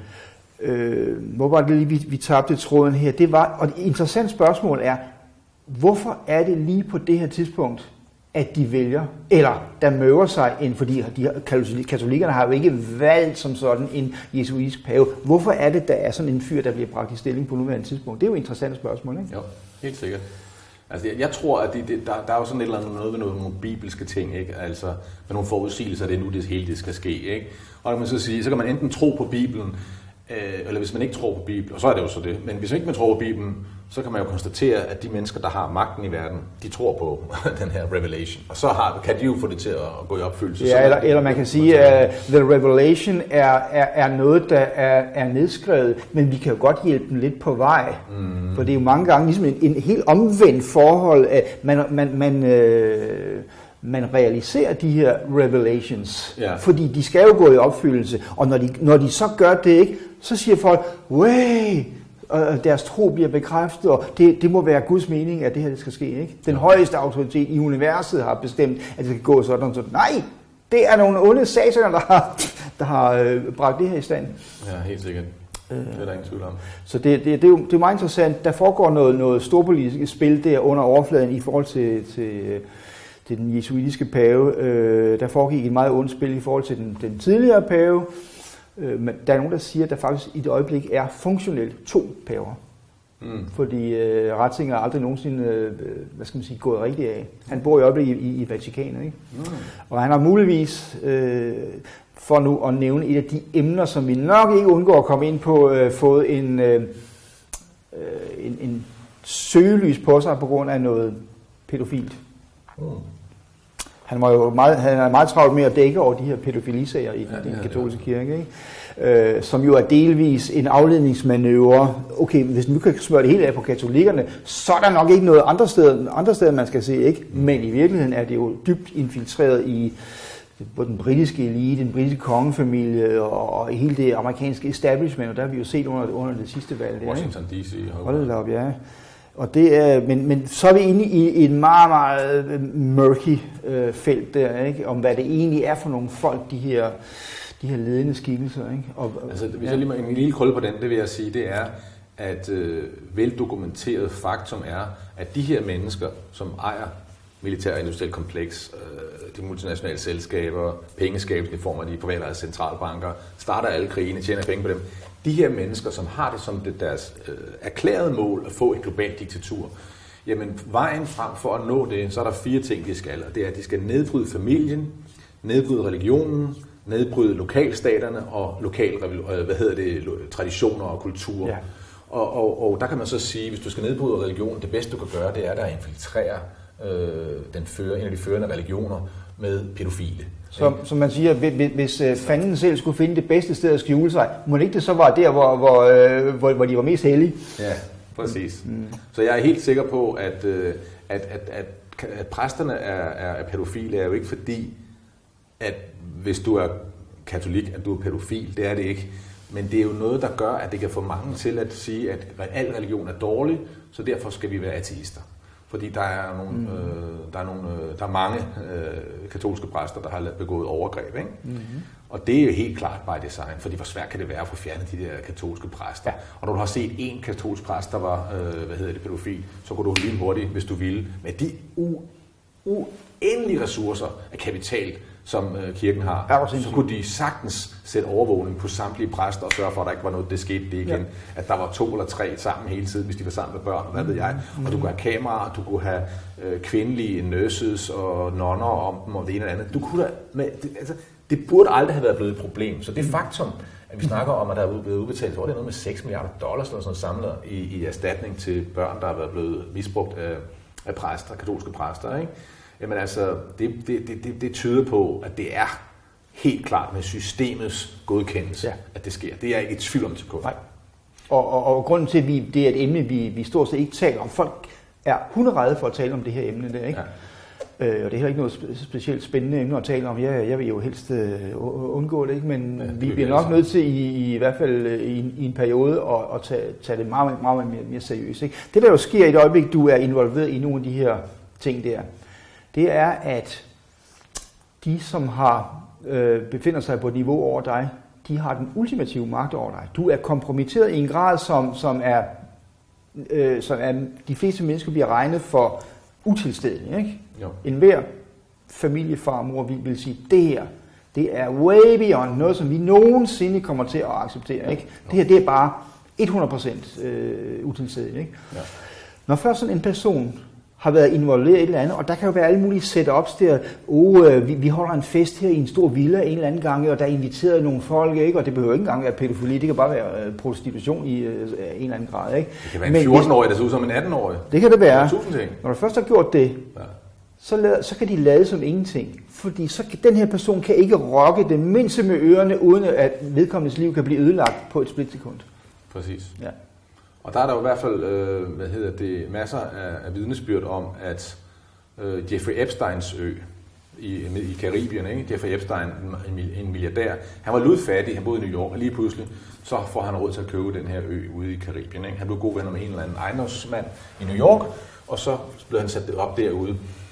Øh, hvor var det lige, vi, vi tabte tråden her? Det var, og et interessant spørgsmål er, hvorfor er det lige på det her tidspunkt, at de vælger, eller der møver sig en, fordi de, katolikkerne har jo ikke valgt som sådan en jesuitisk pave. Hvorfor er det, der er sådan en fyr, der bliver bragt i stilling på nuværende tidspunkt? Det er jo et interessant spørgsmål, ikke? Jo, helt sikkert. Altså, jeg, jeg tror, at det, det, der, der er jo sådan et eller andet noget ved nogle, nogle bibelske ting, ikke? Altså, med nogle forudsigelser, det er nu, det hele det skal ske, ikke? Og kan man så sige, så kan man enten tro på Bibelen, øh, eller hvis man ikke tror på Bibelen, og så er det jo så det, men hvis man ikke man tror på Bibelen, så kan man jo konstatere, at de mennesker, der har magten i verden, de tror på den her revelation. Og så har, kan de jo få det til at gå i opfyldelse. Ja, eller, eller man kan sige, at uh, the revelation er, er, er noget, der er, er nedskrevet, men vi kan jo godt hjælpe dem lidt på vej. Mm. For det er jo mange gange ligesom en, en helt omvendt forhold, at man, man, man, øh, man realiserer de her revelations, ja. Fordi de skal jo gå i opfyldelse. Og når de, når de så gør det ikke, så siger folk, way, og deres tro bliver bekræftet, og det, det må være Guds mening, at det her det skal ske, ikke? Den højeste autoritet i universet har bestemt, at det skal gå sådan og sådan. Nej, det er nogle onde sataner, der har, der har øh, bragt det her i stand. Ja, helt sikkert. Det er der ingen tvivl om. Så det, det, det, er jo, det er meget interessant. Der foregår noget, noget storpolitisk spil der under overfladen i forhold til, til, det er den jesuitiske pave. Øh, der foregik et meget ondt spil i forhold til den, den tidligere pave. Øh, men der er nogen, der siger, at der faktisk i det øjeblik er funktionelt to paver. Mm. Fordi øh, Ratzinger er aldrig nogensinde øh, hvad skal man sige, gået rigtig af. Han bor i øjeblikket i, i, i Vatikanet, ikke? Mm. Og han har muligvis, øh, for nu at nævne et af de emner, som vi nok ikke undgår at komme ind på, øh, fået en, øh, en, en søgelys på sig på grund af noget pædofilt. Mm. Han var jo meget, han er meget travlt med at dække over de her pædofilisager i ja, den ja, katolske ja. kirke, ikke? Øh, som jo er delvis en afledningsmanøvre. Okay, hvis nu kan smøre det hele af på katolikkerne, så er der nok ikke noget andre steder, andre steder man skal se, ikke? Men i virkeligheden er det jo dybt infiltreret i både den britiske elite, den britiske kongefamilie og, og hele det amerikanske establishment, og der har vi jo set under, under det sidste valg. Der, Washington D C. Hold da op, ja. Og det er, men, men så er vi inde i et meget, meget murky øh, felt der, ikke? Om hvad det egentlig er for nogle folk, de her, de her ledende skikkelser, ikke? Og, altså, hvis ja. jeg lige må en lille krølle på den, det vil jeg sige, det er, at øh, veldokumenteret faktum er, at de her mennesker, som ejer militær- og industrielt kompleks, øh, de multinationale selskaber, pengeskabelse i form af de private centralbanker, starter alle krigene, tjener penge på dem. De her mennesker, som har det som det deres øh, erklærede mål at få et globalt diktatur, jamen vejen frem for at nå det, så er der fire ting, de skal. Og det er, at de skal nedbryde familien, nedbryde religionen, nedbryde lokalstaterne og lokal, hvad hedder det, traditioner og kultur. Ja. Og, og, og der kan man så sige, hvis du skal nedbryde religionen, det bedste du kan gøre, det er at infiltrere øh, den fører, en af de førende religioner med pædofile. Som, som man siger, hvis, hvis uh, fanden selv skulle finde det bedste sted at skjule sig, må det ikke det så var der, hvor, hvor, uh, hvor, hvor de var mest hellige? Ja, præcis. Mm. Så jeg er helt sikker på, at, uh, at, at, at, at præsterne er, er pædofile, er jo ikke fordi, at hvis du er katolik, at du er pædofil. Det er det ikke. Men det er jo noget, der gør, at det kan få mange til at sige, at al religion er dårlig, så derfor skal vi være ateister. Fordi der er, nogle, mm. øh, der er, nogle, øh, der er mange øh, katolske præster, der har begået overgreb. Ikke? Mm-hmm. Og det er jo helt klart by design, fordi hvor svært kan det være at få fjernet de der katolske præster. Ja. Og når du har set en katolsk præst, der var øh, hvad hedder det, pædofil, så kunne du lige hurtigt, hvis du ville, med de u- uendelige ressourcer af kapital, som øh, kirken har, ja, så kunne de sagtens sætte overvågning på samtlige præster og sørge for, at der ikke var noget, det skete det igen. Ja. At der var to eller tre sammen hele tiden, hvis de var sammen med børn, hvad ved jeg. Og du kunne have kameraer, du kunne have øh, kvindelige nurses og nonner om dem og det ene eller andet. Du kunne da, med, det, altså, det burde aldrig have været blevet et problem. Så det faktum, at vi snakker om, at der er blevet udbetalt, så var det noget med seks milliarder dollars eller sådan noget samlet i, i erstatning til børn, der har været blevet misbrugt af, af præster, katolske præster, ikke? Jamen altså, det, det, det, det tyder på, at det er helt klart med systemets godkendelse, ja. At det sker. Det er jeg ikke i tvivl om til kun. Nej. Og, og, og grunden til, at vi, det er et emne, vi, vi stort set ikke taler om. Folk er hunderede for at tale om det her emne der, ikke? Ja. Øh, og det er heller ikke noget specielt spændende emne at tale om. Jeg, jeg vil jo helst uh, undgå det, ikke? Men ja, vi bliver nok nødt til i, i, i hvert fald i, i en periode at, at tage, tage det meget, meget, meget mere, mere seriøst, ikke? Det der jo sker i et øjeblik, du er involveret i nogle af de her ting der, det er, at de, som har øh, befinder sig på et niveau over dig, de har den ultimative magt over dig. Du er kompromitteret i en grad, som, som, er, øh, som er, de fleste mennesker bliver regnet for utilstedelig, ikke? Jo. En hver familiefarmor vil, vil sige, det her, det er way beyond noget, som vi nogensinde kommer til at acceptere, ikke? Jo. Det her, det er bare hundrede procent øh, utilstedelig, ikke? Ja. Når først sådan en person har været involveret i et eller andet, og der kan jo være alle mulige setups der. Oh, vi, vi holder en fest her i en stor villa en eller anden gang, og der er inviteret nogle folk, ikke? Og det behøver ikke engang være pædofili, det kan bare være prostitution i uh, en eller anden grad, ikke? Det kan være en fjorten-årig, der ser ud som en atten-årig. Det kan det være. Når du først har gjort det, ja. så, lad, så kan de lade som ingenting. Fordi så kan, den her person kan ikke rokke det mindste med ørerne, uden at vedkommendes liv kan blive ødelagt på et splitsekund. Præcis. Ja. Og der er der jo i hvert fald øh, hvad hedder det, masser af, af vidnesbyrd om, at øh, Jeffrey Epsteins ø i, i Karibien, ikke? Jeffrey Epstein, en, en milliardær, han var ludfattig, han boede i New York, og lige pludselig så får han råd til at købe den her ø ude i Karibien. Ikke? Han blev god venner med en eller anden ejendomsmand i New York, og så blev han sat op derude.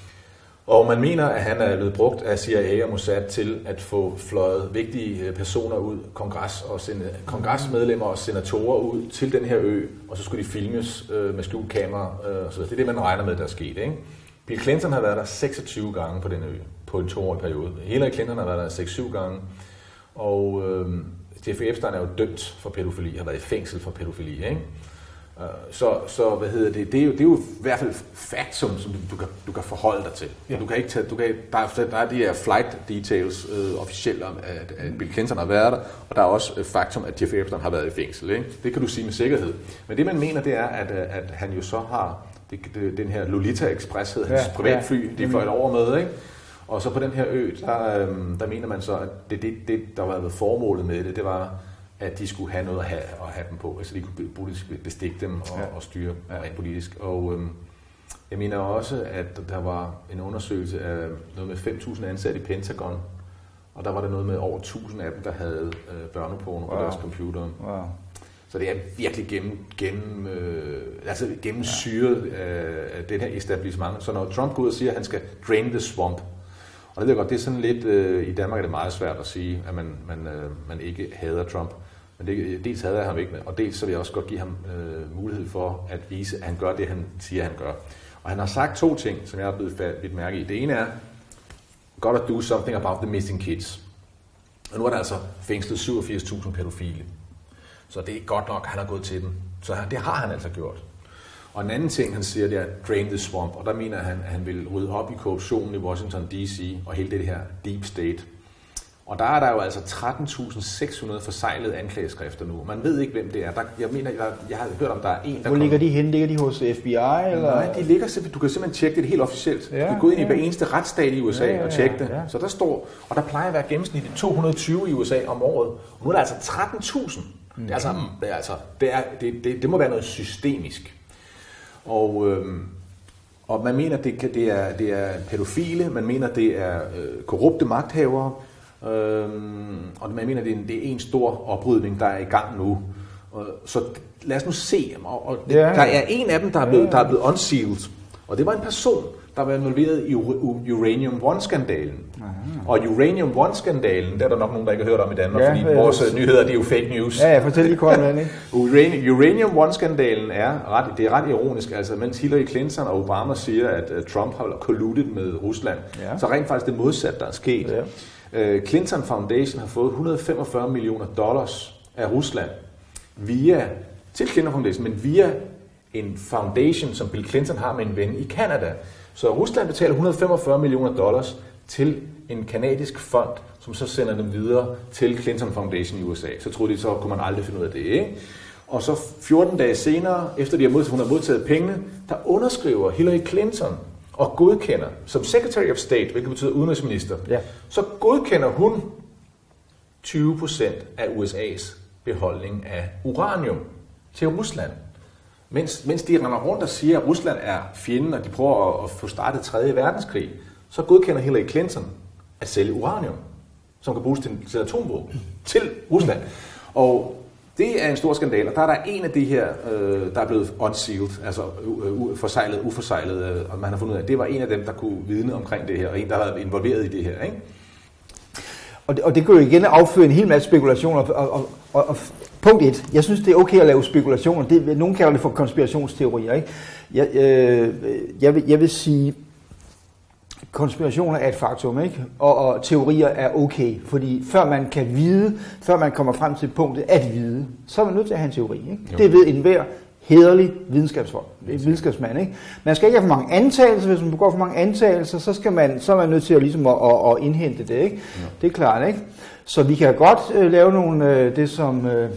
Og man mener, at han er blevet brugt af C I A og Mossad til at få fløjet vigtige personer ud, kongres og sen- kongresmedlemmer og senatorer ud til den her ø, og så skulle de filmes øh, med skjult kamera. Øh, så det er det, man regner med, der er sket. Ikke? Bill Clinton har været der seksogtyve gange på den ø, på en toårig periode. Hillary Clinton har været der seks syv gange, og øh, Jeffrey Epstein er jo dømt for pædofili, har været i fængsel for pædofili, ikke? Så, så hvad hedder det, det er jo, det er jo i hvert fald fact, som, som du, kan, du kan forholde dig til. Ja. Du kan ikke tage, du kan, der, er, der er de her flight details øh, officielt om, at, at Bill Clinton har været der, og der er også faktum, at Jeffrey Epstein har været i fængsel. Ikke? Det kan du sige med sikkerhed. Men det man mener, det er, at, at han jo så har det, det, den her Lolita Express, hedder ja, hans privatfly, ja. De fløjt over med, ikke? Og så på den her ø, der, øhm, der mener man så, at det, det, det der var været formålet med det, det var, at de skulle have noget at have, at have dem på, altså de kunne politisk bestikke dem og, ja. og styre ja. rent politisk. Og øhm, jeg mener også, at der var en undersøgelse af noget med fem tusind ansatte i Pentagon, og der var der noget med over tusind af dem, der havde øh, børneporno wow. på deres computer. Wow. Så det er virkelig gennem, gennem, øh, altså gennemsyret ja. af den her establishment. Så når Trump går ud og siger, at han skal drain the swamp, og det ved jeg godt, det er sådan lidt, øh, i Danmark er det meget svært at sige, at man, man, øh, man ikke hader Trump. Men det, dels hader jeg ham ikke, og dels så vil jeg også godt give ham øh, mulighed for at vise, at han gør det, han siger, han gør. Og han har sagt to ting, som jeg er blevet lidt mærke i. Det ene er, gotta do something about the missing kids. Og nu er der altså fængslet syvogfirs tusind pædofile. Så det er godt nok, han har gået til den. Så det har han altså gjort. Og en anden ting, han siger, det er drain the swamp. Og der mener han, at han vil rydde op i korruptionen i Washington D C og hele det her deep state. Og der er der jo altså tretten tusind seks hundrede forsejlede anklageskrifter nu. Man ved ikke, hvem det er. Der, jeg mener, jeg, jeg har hørt om, der er en, der... Hvor ligger de henne? Ligger de hos F B I? Eller? Nej, de ligger simpelthen... Du kan simpelthen tjekke det helt officielt. Ja, du kan gå ind ja. i hver eneste retsstat i U S A ja, ja, ja, og tjekke det. Ja. Så der står... Og der plejer at være gennemsnitligt to hundrede og tyve i U S A om året. Og nu er der altså tretten tusind. Mm. Det, er altså, det, er altså, det, er, det, det, det må være noget systemisk. Og... Øhm, og man mener, det, kan, det, er, det er pædofile. Man mener, det er øh, korrupte magthavere. Øhm, og man mener, det er, en, det er en stor oprydning, der er i gang nu. Og, så lad os nu se. Og, og det, ja, ja. Der er en af dem, der er blevet, der er blevet unsealed. Og det var en person, der var involveret i Uranium One-skandalen. Aha. Og Uranium One-skandalen, der er der nok nogen, der ikke har hørt om i Danmark, ja, fordi vores øh, nyheder, det er jo fake news. Ja, ja, fortæl lige kort, ikke? Uranium, Uranium One-skandalen er ret, det er ret ironisk. Altså, mens Hillary Clinton og Obama siger, at uh, Trump har colluded med Rusland, ja. så rent faktisk det modsatte, der er sket. Ja. Clinton Foundation har fået et hundrede og femogfyrre millioner dollars af Rusland via, til Clinton Foundation, men via en foundation, som Bill Clinton har med en ven i Canada. Så Rusland betaler et hundrede og femogfyrre millioner dollars til en kanadisk fond, som så sender dem videre til Clinton Foundation i U S A. Så troede de, så kunne man aldrig finde ud af det, ikke? Og så fjorten dage senere, efter de har modtaget, hun har modtaget pengene, der underskriver Hillary Clinton og godkender, som Secretary of State, hvilket betyder udenrigsminister, ja. så godkender hun tyve procent af U S A's beholdning af uranium til Rusland. Mens, mens de render rundt og siger, at Rusland er fjenden, og de prøver at, at få startet tredje verdenskrig, så godkender Hillary Clinton at sælge uranium, som kan bruges til, til atomvåben, til Rusland. Og det er en stor skandal, og der er der en af de her, øh, der er blevet unsealed, altså uh, forsejlet, uforsejlet, øh, og man har fundet ud af, at det var en af dem, der kunne vidne omkring det her, og en, der har været involveret i det her, ikke? Og det, og det kan jo igen afføre en hel masse spekulationer, og, og, og, og punkt et, jeg synes, det er okay at lave spekulationer, det, nogen kalder det for konspirationsteorier, ikke? Jeg, øh, jeg, vil, jeg vil sige, konspirationer er et faktum, ikke? Og, og teorier er okay, fordi før man kan vide, før man kommer frem til punktet at vide, så er man nødt til at have en teori, ikke? Jo. Det ved enhver hæderlig videnskabsfolk, videnskabsmand, ikke? Man skal ikke have for mange antagelser, hvis man begår for mange antagelser, så, skal man, så er man nødt til at, ligesom at, at, at indhente det, ikke? Ja. Det er klart, ikke? Så vi kan godt øh, lave nogle, øh, det som øh,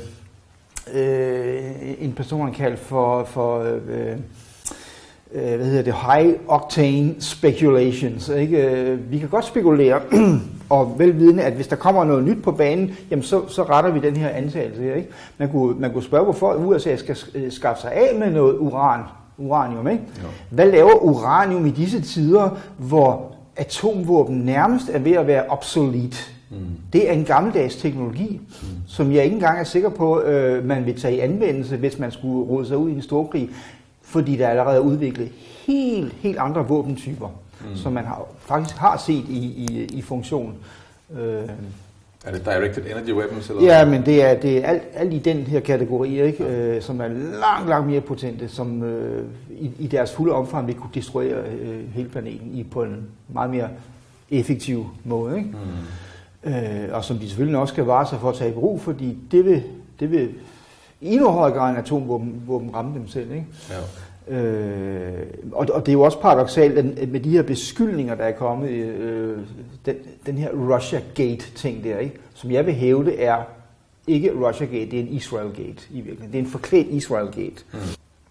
øh, en person har kaldt for, for øh, hvad hedder det, high octane speculations, ikke? Vi kan godt spekulere, og velvidende, at hvis der kommer noget nyt på banen, jamen så, så retter vi den her antagelse her, ikke? Man kunne, man kunne spørge, hvorfor U S A skal skaffe sig af med noget uran, uranium, ikke? Ja. Hvad laver uranium i disse tider, hvor atomvåben nærmest er ved at være obsolete? Mm. Det er en gammeldags teknologi, mm. som jeg ikke engang er sikker på, øh, man vil tage i anvendelse, hvis man skulle rode sig ud i en storkrig. Fordi der allerede er udviklet helt, helt andre våbentyper, mm. som man har, faktisk har set i, i, i funktion. Øh, Er det directed energy weapons? Eller? Ja, men det er, det er alt, alt i den her kategori, ikke? Ja. Øh, som er langt, langt mere potente, som øh, i, i deres fulde omfang vil kunne destruere øh, hele planeten i, på en meget mere effektiv måde. Ikke? Mm. Øh, og som de selvfølgelig også skal vare sig for at tage i brug, fordi det vil, det vil i endnu højere grad en atomvåben ramme dem selv. Ikke? Ja. Øh, og, og det er jo også paradoksalt, at med de her beskyldninger, der er kommet, øh, den, den her Russiagate-ting der, ikke? Som jeg vil hævde er ikke Russiagate, det er en Israelgate i virkeligheden. Det er en forklædt Israelgate. Mm.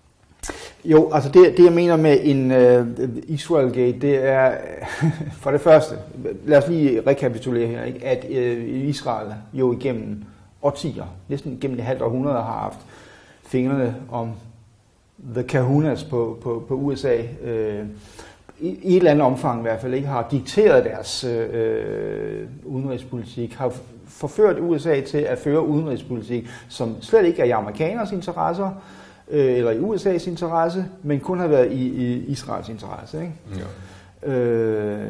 Jo, altså det, det jeg mener med en uh, Israelgate, det er for det første, lad os lige rekapitulere her, ikke? At uh, Israel jo igennem årtier, næsten gennem et halvt århundrede, har haft fingrene om the kahunas på, på, på U S A, øh, i, i et eller andet omfang i hvert fald, ikke har dikteret deres øh, udenrigspolitik, har forført U S A til at føre udenrigspolitik, som slet ikke er i amerikaners interesser, øh, eller i U S A's interesse, men kun har været i, i Israels interesse. Ikke? Ja. Øh,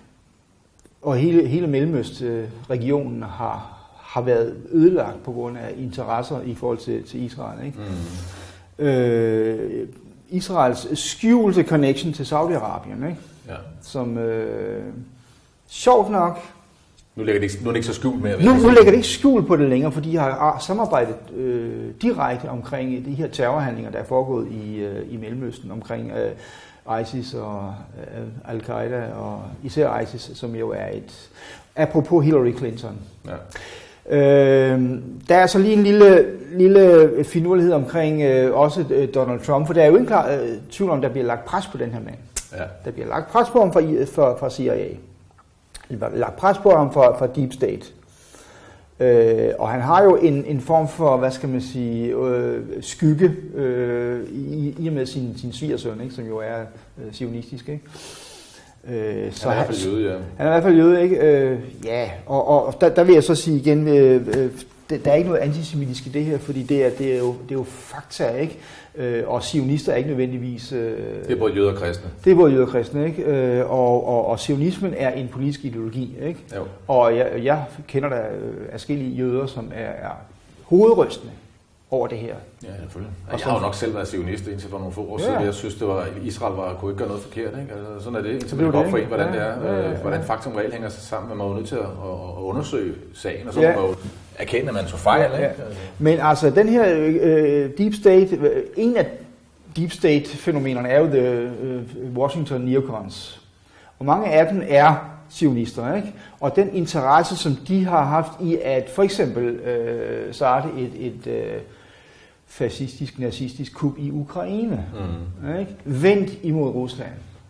og hele, hele Mellemøst-regionen har, har været ødelagt på grund af interesser i forhold til, til Israel. Ikke? Mm. Øh, Israels skjulte connection til Saudi-Arabien, ikke? Ja. Som øh, sjovt nok... Nu ligger det ikke, nu er det ikke så skjult mere. Nu, nu ligger det ikke skjult på det længere, fordi de har samarbejdet øh, direkte omkring de her terrorhandlinger, der er foregået i, øh, i Mellemøsten, omkring øh, ISIS og øh, Al-Qaida, og især ISIS, som jo er et... Apropos Hillary Clinton. Ja. Øh, der er så lige en lille, lille finurlighed omkring øh, også øh, Donald Trump, for der er jo ikke klar øh, tvivl om, der bliver lagt pres på den her mand. Ja. Der bliver lagt pres på ham fra, fra, fra C I A. Der bliver lagt pres på ham fra, fra Deep State. Øh, og han har jo en, en form for, hvad skal man sige, øh, skygge øh, i, i og med sin, sin svigersøn, ikke, som jo er øh, zionistisk, ikke? Øh, så han er i hvert fald jøde, ja. Han er i hvert fald jøde, ikke? Øh, ja, og, og der, der vil jeg så sige igen, øh, øh, der er ikke noget antisemitisk i det her, fordi det er, det er, jo, det er jo fakta, ikke? Øh, og zionister er ikke nødvendigvis... Øh, det er både jøder og kristne. Det er både jøder og kristne, ikke? Øh, og, og, og zionismen er en politisk ideologi, ikke? Jo. Og jeg, jeg kender der adskillige jøder, som er, er hovedrystende over det her. Ja, selvfølgelig. Jeg har jo nok selv været zionist indtil for nogle få år siden. Ja. Jeg synes, det var, Israel var, kunne ikke gøre noget forkert. Ikke? Altså, sådan er det. Indtil man går for en, hvordan ja, det er. Ja, ja, ja. Hvordan faktum reelt hænger sig sammen. Man må jo nødt til at, at undersøge sagen, og så ja. må man jo erkende, at man tog fejl. Ja, ja. Ikke? Men altså, den her øh, Deep State, en af Deep State-fænomenerne er jo the, uh, Washington neocons. Og mange af dem er zionister, ikke? Og den interesse, som de har haft i at for eksempel øh, starte et, et øh, fascistisk, nazistisk kup i Ukraine, mm. ikke? Vendt imod Rusland.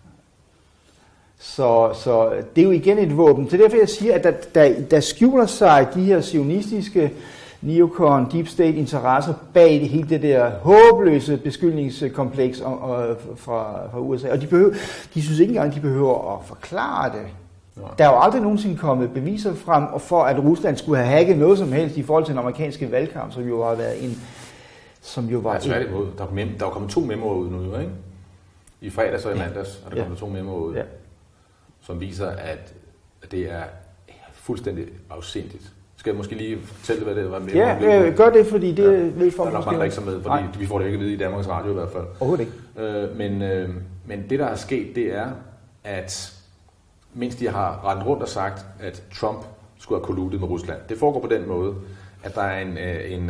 Så, så det er jo igen et våben. Det er derfor, jeg siger, at der, der, der skjuler sig de her zionistiske neocon, deep state interesser bag det hele det der håbløse beskyldningskompleks og, og, fra, fra U S A. Og de, behøver, de synes ikke engang, de behøver at forklare det. Ja. Der er jo aldrig nogensinde kommet beviser frem for, at Rusland skulle have hacket noget som helst i forhold til den amerikanske valgkamp, som jo har været en... Som jo var... Ja, tværtimod. Der er, mem- der er kommet to memoer ud nu, ikke? I fredags og i mandags er der ja. kommet to memoer ud, ja. som viser, at det er fuldstændig afsindigt. Skal jeg måske lige fortælle, hvad det var med? Ja, øh, gør det, fordi det ja. ved folk måske. Der er nok ikke så med, fordi Nej. vi får det ikke at vide i Danmarks Radio i hvert fald. Overhovedet ikke. Øh, men, øh, men det, der er sket, det er, at mens de har rendt rundt og sagt, at Trump skulle have colluded med Rusland. Det foregår på den måde, at der er en, en,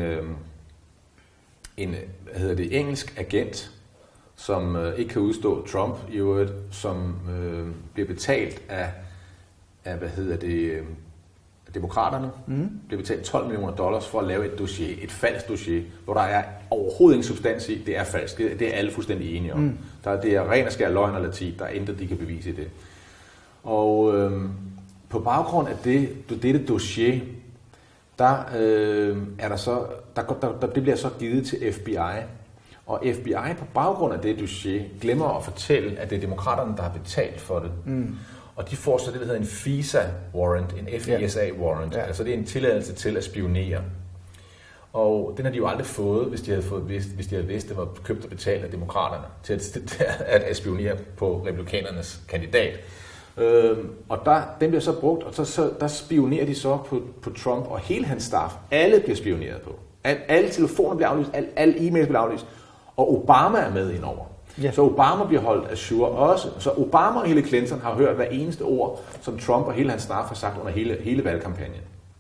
en hvad hedder det, engelsk agent, som ikke kan udstå Trump i øvrigt, som øh, bliver betalt af, af, hvad hedder det, demokraterne, mm. bliver betalt tolv millioner dollars for at lave et dossier, et falsk dossier, hvor der er overhovedet ingen substans i, det er falsk, det, det er alle fuldstændig enige om. Mm. Der, det er ren og skær løgn og latin, der er intet, de kan bevise i det. Og øh, på baggrund af det, dette dossier, der øh, er der så, der, der, der, det bliver så givet til F B I. Og F B I på baggrund af det dossier glemmer at fortælle, at det er demokraterne, der har betalt for det. Mm. Og de får så det, der hedder en FISA warrant, en F I S A warrant. Ja. Altså det er en tilladelse til at spionere. Og den har de jo aldrig fået, hvis de havde fået vidst, hvis de havde vidst, det var købt og betalt af demokraterne til at, at spionere på republikanernes kandidat. Øh, og der, den bliver så brugt, og så, så, der spionerer de så på, på Trump og hele hans staff. Alle bliver spioneret på. Al, alle telefoner bliver aflyst, al, alle e-mails bliver aflyst, og Obama er med indover. Ja. Så Obama bliver holdt azure også. Så Obama og Hillary Clinton har hørt hver eneste ord, som Trump og hele hans staff har sagt under hele, hele valgkampagnen.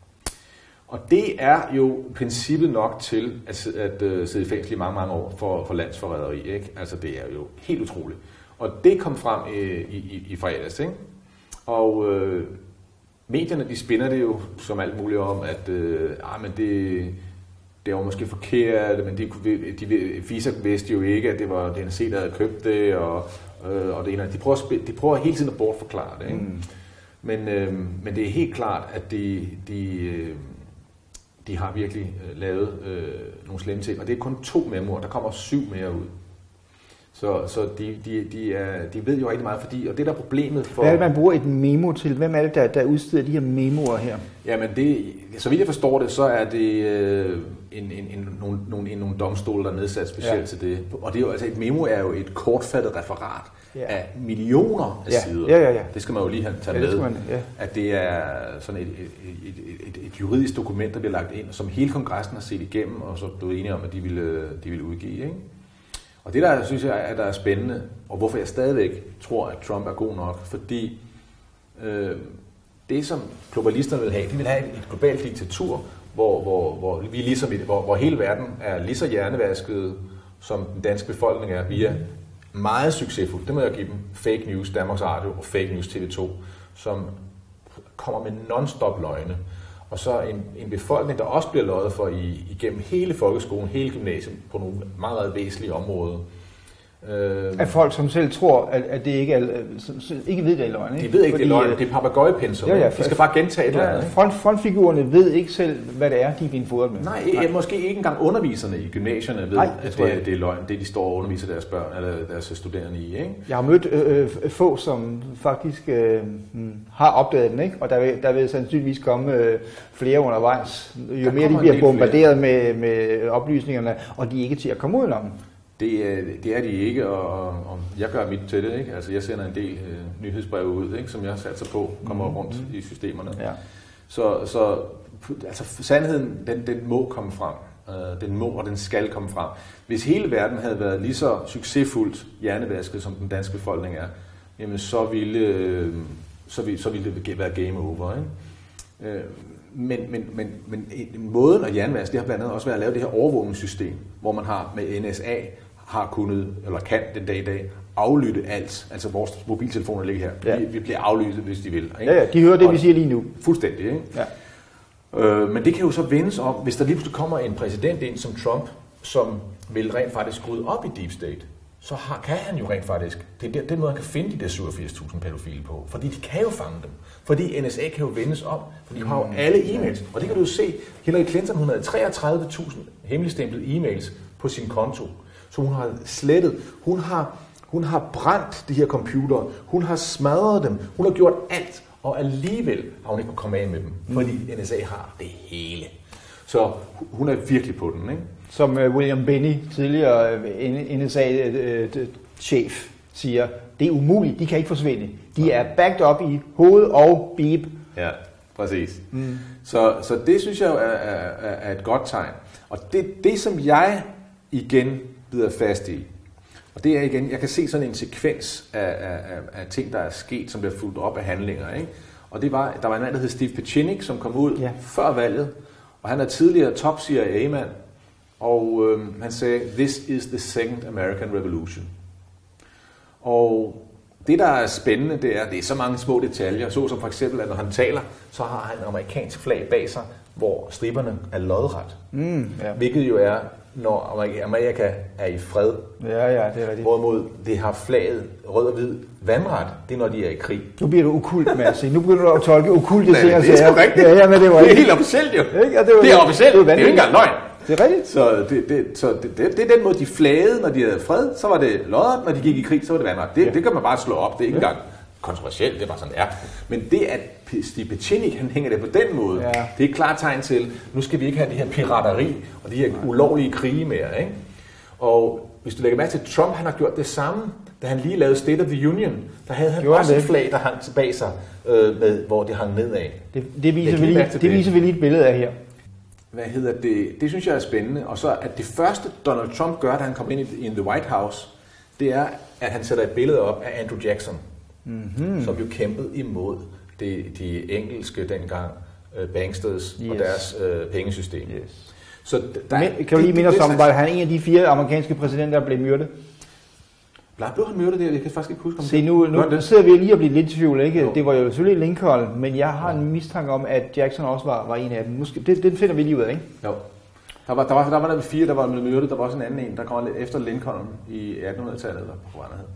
Og det er jo princippet nok til at, at, at sidde i fængsel i mange, mange år for, for landsforræderi. Ikke? Altså det er jo helt utroligt. Og det kom frem i, i, i fredags. Ikke? Og øh, medierne, de spinder det jo som alt muligt om, at øh, ah, men det, det var måske forkert, men de, de, Visa vidste jo ikke, at det var D N C, der havde købt det, og, øh, og det ene. De prøver, de prøver hele tiden at bortforklare det. Ikke? Mm. Men, øh, men det er helt klart, at de, de, øh, de har virkelig lavet øh, nogle slemme ting, og det er kun to memoer. Der kommer syv mere ud. Så, så de, de, de, er, de ved jo rigtig meget, fordi, og det der er problemet for... Hvad er det, man bruger et memo til? Hvem er det, der, der udsteder de her memoer her? Jamen, det, så vidt jeg forstår det, så er det øh, en, en, en, nogle, nogle, en, nogle domstole, der er nedsat specielt ja. til det. Og det er jo, altså et memo er jo et kortfattet referat ja. af millioner af ja. sider. Ja, ja, ja. Det skal man jo lige have taget ja, med, man, ja. at det er sådan et, et, et, et, et juridisk dokument, der bliver lagt ind, som hele kongressen har set igennem, og så blev enige om, at de ville, de ville udgive, ikke? Og det der, synes jeg, at der er spændende, og hvorfor jeg stadigvæk tror, at Trump er god nok, fordi øh, det, som globalisterne vil have, de vil have et globalt diktatur, hvor, hvor, hvor, vi ligesom, hvor, hvor hele verden er lige så hjernevasket, som den danske befolkning er. Vi er meget succesfulde, det må jeg give dem, fake news, Danmarks Radio og fake news T V to, som kommer med non-stop løgne. Og så en, en befolkning, der også bliver løjet for i, igennem hele folkeskolen, hele gymnasiet, på nogle meget, meget væsentlige områder. Øh, af folk, som selv tror, at, at det ikke, er, ikke ved, det er løgn. Ikke? De ved ikke, fordi, det er løgn. Det er papegøjepensel. Ja, ja, de skal bare gentage et ja, eller andet. Front, frontfigurerne ved ikke selv, hvad det er, de er blevet fodret med. Nej, Nej. måske ikke engang underviserne i gymnasierne ved, Nej, at det, det, det er løgn. Det, de står og underviser deres børn eller deres studerende i. Ikke? Jeg har mødt øh, få, som faktisk øh, har opdaget den, ikke? Og der vil, der vil sandsynligvis komme øh, flere undervejs. Jo der mere de bliver bombarderet med, med oplysningerne, og de er ikke til at komme udenom. Det, det er de ikke, og, og jeg gør mit til det. Ikke? Altså, jeg sender en del øh, nyhedsbreve ud, ikke? Som jeg satser på kommer mm-hmm. rundt i systemerne. Ja. Så, så altså, sandheden, den, den må komme frem. Uh, den må og den skal komme frem. Hvis hele verden havde været lige så succesfuldt hjernevasket, som den danske befolkning er, jamen, så ville, øh, så ville, så ville det være game over. Ikke? Uh, Men, men, men, men måden at hjernvaske, det har blandt andet også været at lave det her overvågningssystem, hvor man har med N S A har kunnet, eller kan den dag i dag, aflytte alt. Altså vores mobiltelefoner ligger her. Ja. Vi, vi bliver aflyttet, hvis de vil. Ikke? Ja, ja, de hører det, og vi siger lige nu. Fuldstændig, ikke? Ja. Øh, men det kan jo så vendes om, hvis der lige pludselig kommer en præsident ind som Trump, som vil rent faktisk rydde op i Deep State, så har, kan han jo rent faktisk, det er den måde, han kan finde de der syvogfirs tusind pædofile på. Fordi de kan jo fange dem. Fordi N S A kan jo vendes om. For de har jo alle e-mails. Og det kan du jo se. Hillary Clinton, hun havde treogtredive tusind hemmeligstemplede e-mails på sin konto. Så hun har slettet. Hun har, hun har brændt de her computere. Hun har smadret dem. Hun har gjort alt. Og alligevel har hun ikke kunnet komme af med dem. Fordi N S A har det hele. Så hun er virkelig på den, ikke? Som William Binney, tidligere N S A-chef, siger, det er umuligt, de kan ikke forsvinde. De er backed up i hoved og bip. Ja, præcis. Mm. Så, så det synes jeg er, er, er et godt tegn. Og det, det, som jeg igen bider fast i, og det er igen, jeg kan se sådan en sekvens af, af, af ting, der er sket, som bliver fulgt op af handlinger, ikke? Og det var, der var en mand, der hed Steve Peccinich, som kom ud ja. før valget, og han er tidligere top C I A-mand, og øh, han sagde, this is the second American Revolution. Og det, der er spændende, det er, det er så mange små detaljer, så som for eksempel, at når han taler, så har han en amerikansk flag bag sig, hvor striberne er lodret. Mm, ja. Hvilket jo er, når Amerika er i fred. Ja, ja, det er rigtigt. Hvorimod det har flaget rød og hvid vandret, det er, når de er i krig. Nu bliver du okult, Mads. Nu begynder du at tolke okulte ting. Det er sgu rigtigt. Ja, ja, men det, var det er helt officielt jo. Ikke? Ja, det, det er officielt. Det er, det er jo ikke engang løgn. Det er rigtigt. Så, det, det, så det, det, det er den måde, de flagede, når de havde fred, så var det lodret, når de gik i krig, så var det vandret. Det, ja. det kan man bare slå op, det er ikke ja. engang kontroversielt, det er bare sådan, det er. Men det, at Steve Peccinich, han hænger det på den måde, ja. det er et klart tegn til, nu skal vi ikke have det her pirateri og de her ulovlige krige mere, ikke? Og hvis du lægger mærke til, at Trump, han har gjort det samme. da han lige lavede State of the Union, der havde han også et flag, der hang tilbage sig, øh, med, hvor det hang nedad. Det, det, viser, vi lige, det, det viser vi lige et billede af her. Hvad hedder det? Det synes jeg er spændende. Og så at det første Donald Trump gør, da han kom ind i in the White House, det er, at han sætter et billede op af Andrew Jackson, mm-hmm. som jo kæmpede imod de, de engelske dengang uh, banksters yes. og deres uh, pengesystem. Yes. Så der, Men, kan du lige minde os om, var han en af de fire amerikanske præsidenter, der blev myrdet? Blev han myrdet der? Jeg kan faktisk ikke huske om Se, nu, nu, nu sidder vi lige og bliver lidt i tvivl, ikke? Jo. Det var jo selvfølgelig Lincoln, men jeg har en mistanke om, at Jackson også var, var en af dem. Måske, det, det finder vi lige ud af, ikke? Jo. Der var der, var, der, var der fire, der var myrdet. Der var også en anden en, der kom efter Lincoln i attenhundredetallet, eller hvor han hed.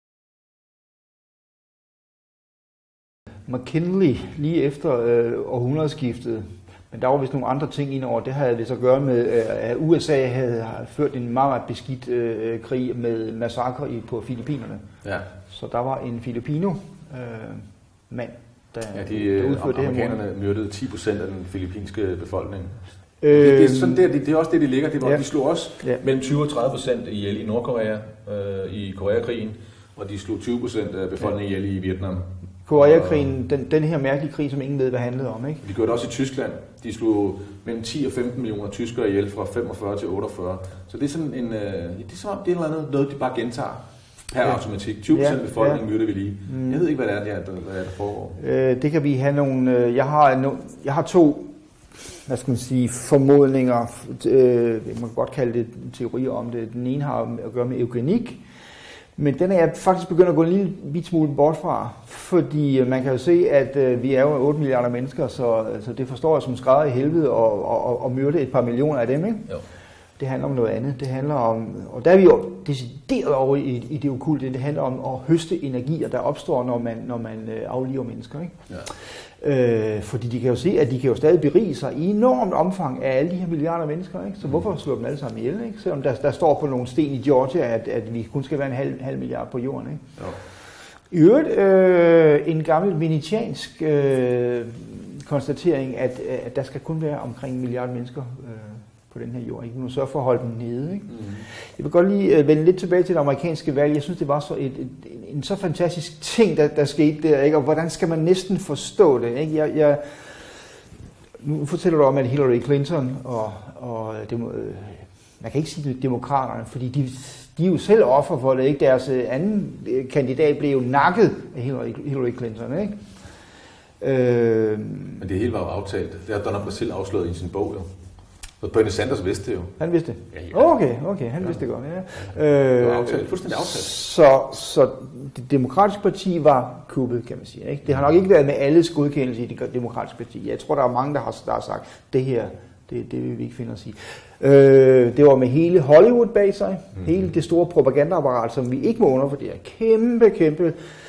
McKinley, lige efter øh, århundredeskiftet, men der var vist nogle andre ting indover. Det havde det så at gøre med, at U S A havde ført en meget, meget beskidt øh, krig med massakre i, på Filippinerne. Ja. Så der var en filipino øh, mand, der, ja, de, der udførte det her. Amerikanerne myrdede ti procent af den filippinske befolkning. Øh, det, det, er sådan der, det, det er også det, de ligger. Det var, ja. De slog også ja. mellem tyve og tredive procent ihjel i Nordkorea øh, i Koreakrigen, og de slog tyve procent af befolkningen ihjel i Vietnam. Koreakrigen, den, den her mærkelige krig, som ingen ved, hvad handlede om, ikke? De gjorde det også i Tyskland. De slog mellem ti og femten millioner tyskere ihjel fra femogfyrre til otteogfyrre. Så det er sådan en, øh, det er som om det er noget, noget, de bare gentager per ja. automatik. tyve procent af befolkningen ja. myrder vi lige. Mm. Jeg ved ikke, hvad det er, der, der, der foregår. Øh, det kan vi have nogle... Øh, jeg, har no, jeg har to, hvad skal man sige, formodninger. Øh, man kan godt kalde det teorier om det. Den ene har at gøre med eugenik. Men den er jeg faktisk begyndt at gå en lille bit smule bort fra, fordi man kan jo se, at øh, vi er jo otte milliarder mennesker, så altså, det forstår jeg som skrædder i helvede og, og, og myrde et par millioner af dem, ikke? Jo. Det handler om noget andet. Det handler om, og der er vi jo decideret over i, i det okulte, det handler om at høste energier, der opstår, når man, når man øh, afliver mennesker, ikke? Ja. Øh, fordi de kan jo se, at de kan jo stadig berige sig i enormt omfang af alle de her milliarder mennesker, ikke? Så hvorfor slå dem alle sammen ihjel, ikke? Selvom der, der står på nogle sten i Georgia, at, at vi kun skal være en halv, halv milliard på jorden, ikke? Jo. I øvrigt øh, en gammel venetiansk øh, konstatering, at, at der skal kun være omkring en milliard mennesker øh, på den her jord, ikke? Nu sørger for at holde dem nede, ikke? Mm. Jeg vil godt lige øh, vende lidt tilbage til det amerikanske valg. Jeg synes, det var så et, et, en så fantastisk ting, der, der skete der, ikke? Og hvordan skal man næsten forstå det, ikke? Jeg, jeg, nu fortæller du om, at Hillary Clinton og, og demo, øh, man kan ikke sige det, demokraterne, fordi de, de er jo selv offer for det, ikke? Deres anden kandidat blev jo nakket af Hillary, Hillary Clinton, ikke? Øh, Men det hele var jo aftalt. Det har Donald Brasil afsløret i sin bog, jo. Og Bernie Sanders vidste det jo. Han vidste det? Ja, ja. Okay, okay, han ja. vidste det godt. Ja. Øh, det var aftalt, fuldstændig aftalt. Så, så det demokratiske parti var kuppet, kan man sige, ikke? Det har nok ikke været med alles godkendelse i det demokratiske parti. Jeg tror, der er mange, der har, der har sagt, det her, det, det vil vi ikke finde os i. Øh, det var med hele Hollywood bag sig, mm. hele det store propagandaapparat, som vi ikke må undervurdere. Kæmpe, kæmpe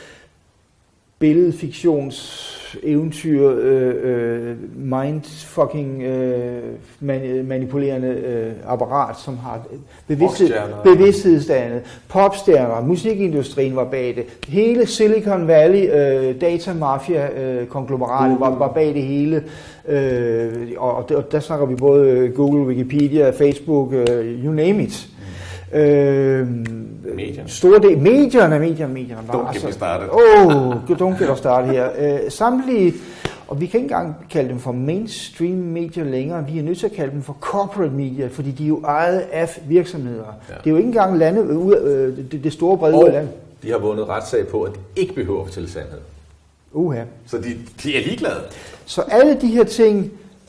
billedfiktions eventyr, øh, øh, mindfucking øh, man, manipulerende øh, apparat, som har bevidsthed, bevidsthedsdannet. Popstjerner, musikindustrien var bag det. Hele Silicon Valley øh, datamafia-konglomeratet øh, var, var bag det hele. Øh, og, og der snakker vi både Google, Wikipedia, Facebook, øh, you name it. Øh, medierne. Store del, medierne, medierne, medierne. Don't get me started. Åh, oh, don't get us started her. Øh, samtlige, og vi kan ikke engang kalde dem for mainstream medier længere, vi er nødt til at kalde dem for corporate media, fordi de er jo ejet af virksomheder. Ja. Det er jo ikke engang lande, øh, det, det store brede ud af landet. De har vundet retssag på, at de ikke behøver at fortælle sandhed. Uha. Så de, de er ligeglade. Så alle de her ting,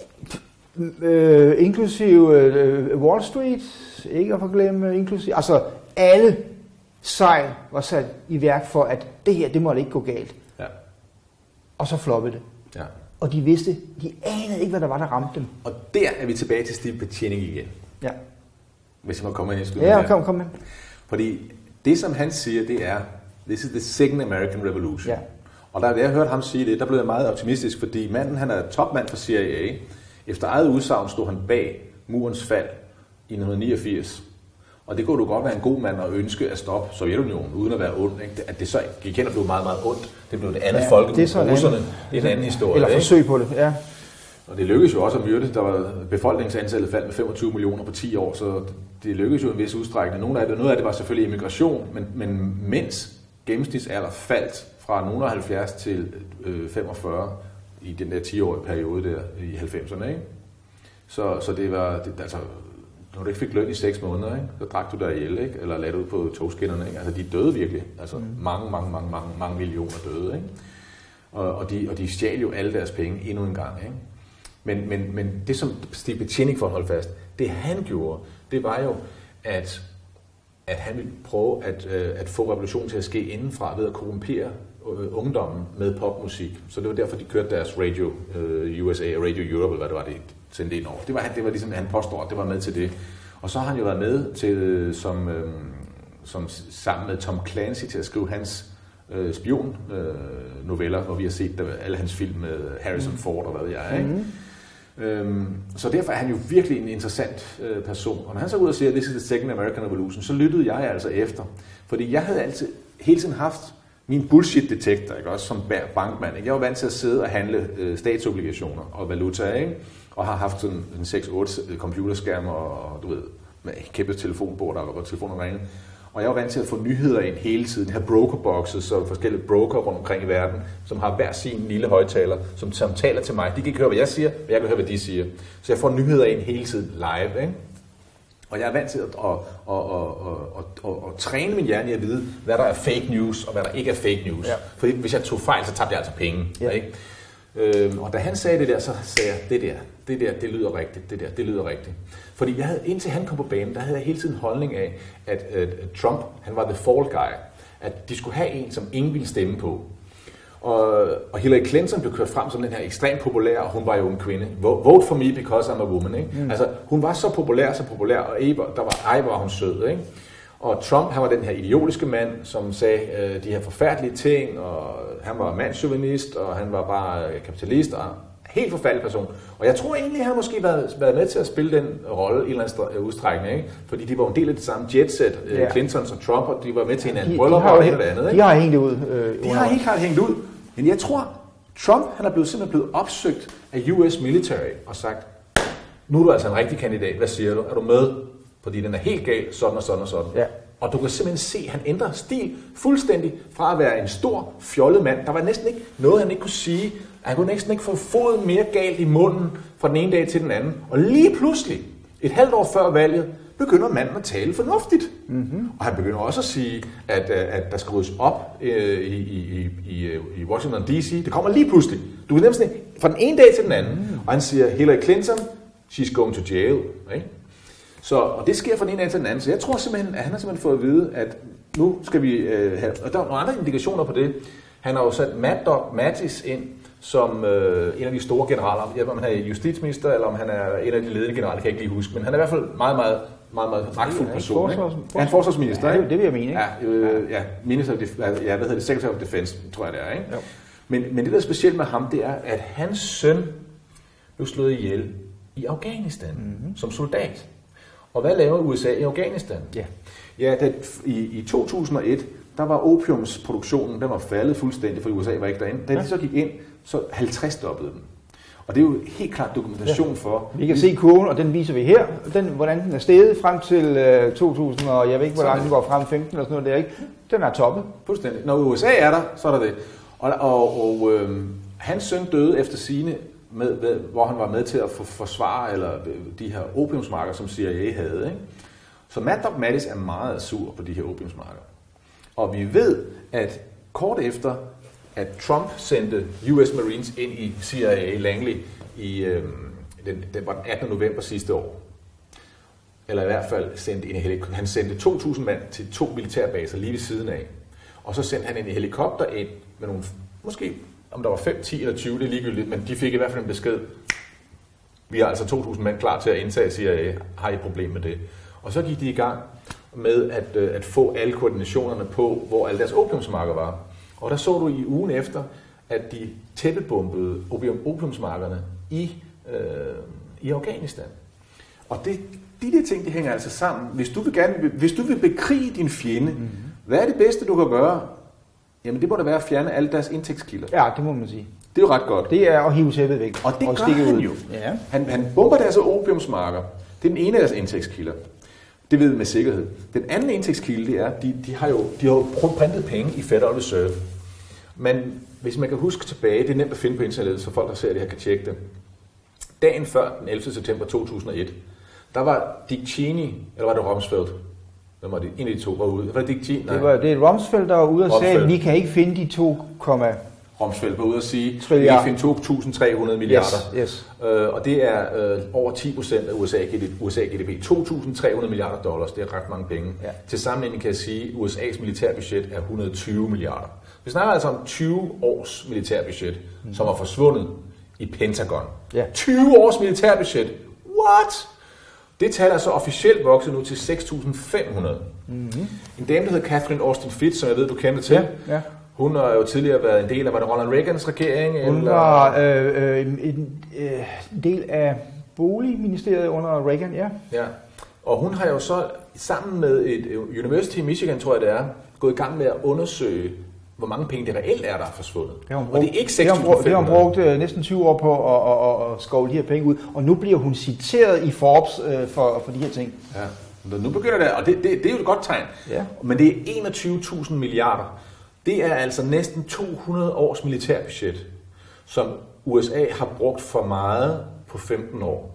øh, inklusive øh, Wall Street, ikke at forglemme, inklusive, altså alle sejl var sat i værk for, at det her, det måtte ikke gå galt. Ja. Og så floppede det. Ja. Og de vidste, de anede ikke, hvad der var, der ramte dem. Og der er vi tilbage til Steve Peccinich igen. Ja. Hvis jeg må komme ind i studiet. Ja, kom, kom med. Fordi det, som han siger, det er, this is the second American Revolution. Ja. Og da jeg hørte ham sige det, der blev jeg meget optimistisk, fordi manden, han er topmand for C I A. Efter eget udsagn stod han bag murens fald i nitten niogfirs. Og det kunne du godt være en god mand og ønske at stoppe Sovjetunionen, uden at være ond. Ikke? At det så gik hen og blev meget, meget ondt. Det blev det andet ja, folke, russerne. Det er en anden historie. Eller forsøg på det, ja. Og det lykkedes jo også at myrde. Der var befolkningsantallet faldt med femogtyve millioner på ti år, så det lykkedes jo en vis udstrækning. Nogle af det, noget af det var selvfølgelig immigration, men, men mens gennemsnitsalder faldt fra nogle af halvfjerds til øh, femogfyrre i den der ti-årige periode der i halvfemserne, ikke? Så, så det var, det, altså, når du ikke fik løn i seks måneder, ikke? Så drak du der ihjel, ikke? Eller lagde ud på togskinnerne, ikke? Altså de døde virkelig, altså mm. mange, mange, mange, mange, mange millioner døde, ikke? Og, og, de, og de stjal jo alle deres penge endnu en gang, ikke? Men, men, men det som Steve Pieczenik, for at holde fast, det han gjorde, det var jo, at, at han ville prøve at, at få revolutionen til at ske indenfra ved at korrumpere ungdommen med popmusik. Så det var derfor, de kørte deres Radio uh, U S A og Radio Europe, eller hvad det var, det sendte ind over. Det var, det var ligesom, han påstår, at det var med til det. Og så har han jo været med til, som, øhm, som sammen med Tom Clancy til at skrive hans øh, spion-noveller, øh, hvor vi har set der, alle hans film med Harrison mm. Ford og hvad ved jeg, ikke? Mm. Øhm, så derfor er han jo virkelig en interessant øh, person. Og når han så ud og siger, this is the second American Revolution, så lyttede jeg altså efter. Fordi jeg havde altid hele tiden haft min bullshit-detektor, ikke? Også som bankmand. Ikke? Jeg var vant til at sidde og handle øh, statsobligationer og valuta, ikke? Og har haft sådan en seks otte computerskærme og, du ved, med kæmpe telefonbord, der var telefoner ringe. Og jeg var vant til at få nyheder ind hele tiden. Her brokerboxes, så forskellige broker rundt omkring i verden, som har hver sin lille højtaler, som, som taler til mig. De kan ikke høre, hvad jeg siger, men jeg kan høre, hvad de siger. Så jeg får nyheder ind hele tiden live, ikke? Og jeg er vant til at, at, at, at, at, at, at træne min hjerne i at vide, hvad der er fake news, og hvad der ikke er fake news. Ja. Fordi hvis jeg tog fejl, så tabte jeg altså penge. Ja. Ikke? Øhm, og da han sagde det der, så sagde jeg, det der, det der, det lyder rigtigt, det der, det lyder rigtigt. Fordi jeg havde, indtil han kom på banen, der havde jeg hele tiden holdning af, at, at, at Trump, han var the fall guy. At de skulle have en, som ingen ville stemme på. Og, og Hillary Clinton blev kørt frem som den her ekstremt populær, og hun var jo en kvinde. Vote for me because I'm a woman, ikke? Mm. Altså, hun var så populær, så populær, og ej, der var, ej, var hun sød, ikke? Og Trump, han var den her idiotiske mand, som sagde øh, de her forfærdelige ting, og han var mandschauvinist, og han var bare kapitalist, og helt forfærdelig person. Og jeg tror egentlig, han har måske været, været med til at spille den rolle i en eller anden udstrækning, ikke? Fordi de var en del af det samme jetset, øh, ja. Clintons og Trump, og de var med til hinanden bryllup og det andet, ikke? De har hængt ud. Øh, de har helt klart hængt ud. Men jeg tror, Trump, han er blevet, simpelthen blevet opsøgt af U S military og sagt, nu er du altså en rigtig kandidat, hvad siger du? Er du med? Fordi den er helt gal, sådan og sådan og sådan. Ja. Og du kan simpelthen se, at han ændrer stil fuldstændig fra at være en stor, fjollet mand. Der var næsten ikke noget, han ikke kunne sige. Han kunne næsten ikke få foden mere galt i munden fra den ene dag til den anden. Og lige pludselig, et halvt år før valget, begynder manden at tale fornuftigt. Mm-hmm. Og han begynder også at sige, at, at der skal ryddes op øh, i, i, i, i Washington D C. Det kommer lige pludselig. Du kan nemlig fra den ene dag til den anden. Mm. Og han siger, Hillary Clinton, she's going to jail. Ikke? Så, og det sker fra den ene dag til den anden. Så jeg tror simpelthen, at han har simpelthen fået at vide, at nu skal vi øh, have... Og der er nogle andre indikationer på det. Han har jo sat Mad Dog Mattis ind som øh, en af de store generaler. Jeg ved ikke, om han er justitsminister, eller om han er en af de ledende generaler, kan jeg ikke lige huske. Men han er i hvert fald meget, meget, meget, meget magtfuld person. Forsvars, forsvars, ja, han er forsvarsminister, ja, det, det vil jeg mene, ikke? Ja, øh, ja, Minister of Def- ja, hvad hedder det? Secretary of Defense, tror jeg det er, ikke? Men, men det, der er specielt med ham, det er, at hans søn blev slået ihjel i Afghanistan mm-hmm. som soldat. Og hvad laver U S A i Afghanistan? Ja, ja det, i, i to tusind og et, der var opiumsproduktionen, den var faldet fuldstændig, for U S A var ikke derinde. Da ja. de så gik ind, så halvtreds-dobbede den. Og det er jo helt klart dokumentation ja. for... Vi kan se kurven, og den viser vi her. Den, hvordan den er steget frem til uh, to tusind, og jeg ved ikke, hvor langt den går frem, femten eller sådan noget der, ikke? Den er toppet. Fuldstændig. Når U S A er der, så er der det. Og, og, og øh, hans søn døde efter sigende, med, med, hvor han var med til at for, forsvare eller de her opiumsmarker, som C I A havde. Ikke? Så Mad Dog Mattis er meget sur på de her opiumsmarker. Og vi ved, at kort efter, at Trump sendte U S Marines ind i C I A Langley i øh, den, den var den attende november sidste år. Eller i hvert fald sendte en helikopter. Han sendte to tusind mand til to militærbaser lige ved siden af. Og så sendte han en helikopter ind med nogle, måske om der var fem, ti eller tyve, det er ligegyldigt, men de fik i hvert fald en besked. Vi har altså to tusind mand klar til at indtage C I A. Har I et problem med det? Og så gik de i gang med at, at få alle koordinationerne på, hvor alle deres opiumsmarker var. Og der så du i ugen efter, at de tæppebombede opium, opiumsmarkerne i, øh, i Afghanistan. Og det, de der ting, de hænger altså sammen. Hvis du vil, gerne, hvis du vil bekrige din fjende, mm-hmm. hvad er det bedste, du kan gøre? Jamen det må da være at fjerne alle deres indtægtskilder. Ja, det må man sige. Det er jo ret godt. Det er at hive tæppet væk. Og det og gør han ud. jo. Ja. Han, han bomber deres opiumsmarker. Det er den ene af deres indtægtskilder. Det ved vi med sikkerhed. Den anden indtægtskilde, det er, de, de har jo de har printet penge i Federal Reserve. Men hvis man kan huske tilbage, det er nemt at finde på internettet, så folk, der ser det her, kan tjekke det. Dagen før, den ellevte september to tusind og et, der var Dick Cheney, eller var det Rumsfeld? Hvem var det? En af de to var ude. Var det Dick Cheney? Nej. Det var det er Rumsfeld, der var ude og sagde, at vi kan ikke finde de to komma. Rumsfeld var ude og sige, at vi kan finde to tusind tre hundrede milliarder. Yes, yes. Øh, og det er øh, over ti procent af U S A G D P. to tusind tre hundrede milliarder dollars, det er ret mange penge. Ja. Til sammenligning kan jeg sige, at U S A's militærbudget er et hundrede og tyve milliarder. Vi snakker altså om tyve års militærbudget, mm. som er forsvundet i Pentagon. Ja. tyve års militærbudget. What? Det tal er så officielt vokset nu til seks tusind fem hundrede. Mm-hmm. En dame, der hedder Catherine Austin Fitts, som jeg ved, du kender til. Ja, ja. Hun har jo tidligere været en del af, var det Ronald Reagans regering? Hun eller? var øh, øh, en øh, del af boligministeriet under Reagan, ja. Ja. Og hun har jo så sammen med et University of Michigan, tror jeg det er, gået i gang med at undersøge, hvor mange penge det reelt er, der er forsvundet. Det har hun brugt, og det er ikke seks tusind fem hundrede. Det har hun brugt øh, næsten tyve år på at, at, at skovle de her penge ud, og nu bliver hun citeret i Forbes øh, for, for de her ting. Ja. Nu begynder det, og det, det, det er jo et godt tegn. Ja. Men det er enogtyve tusind milliarder. Det er altså næsten to hundrede års militærbudget, som U S A har brugt for meget på femten år.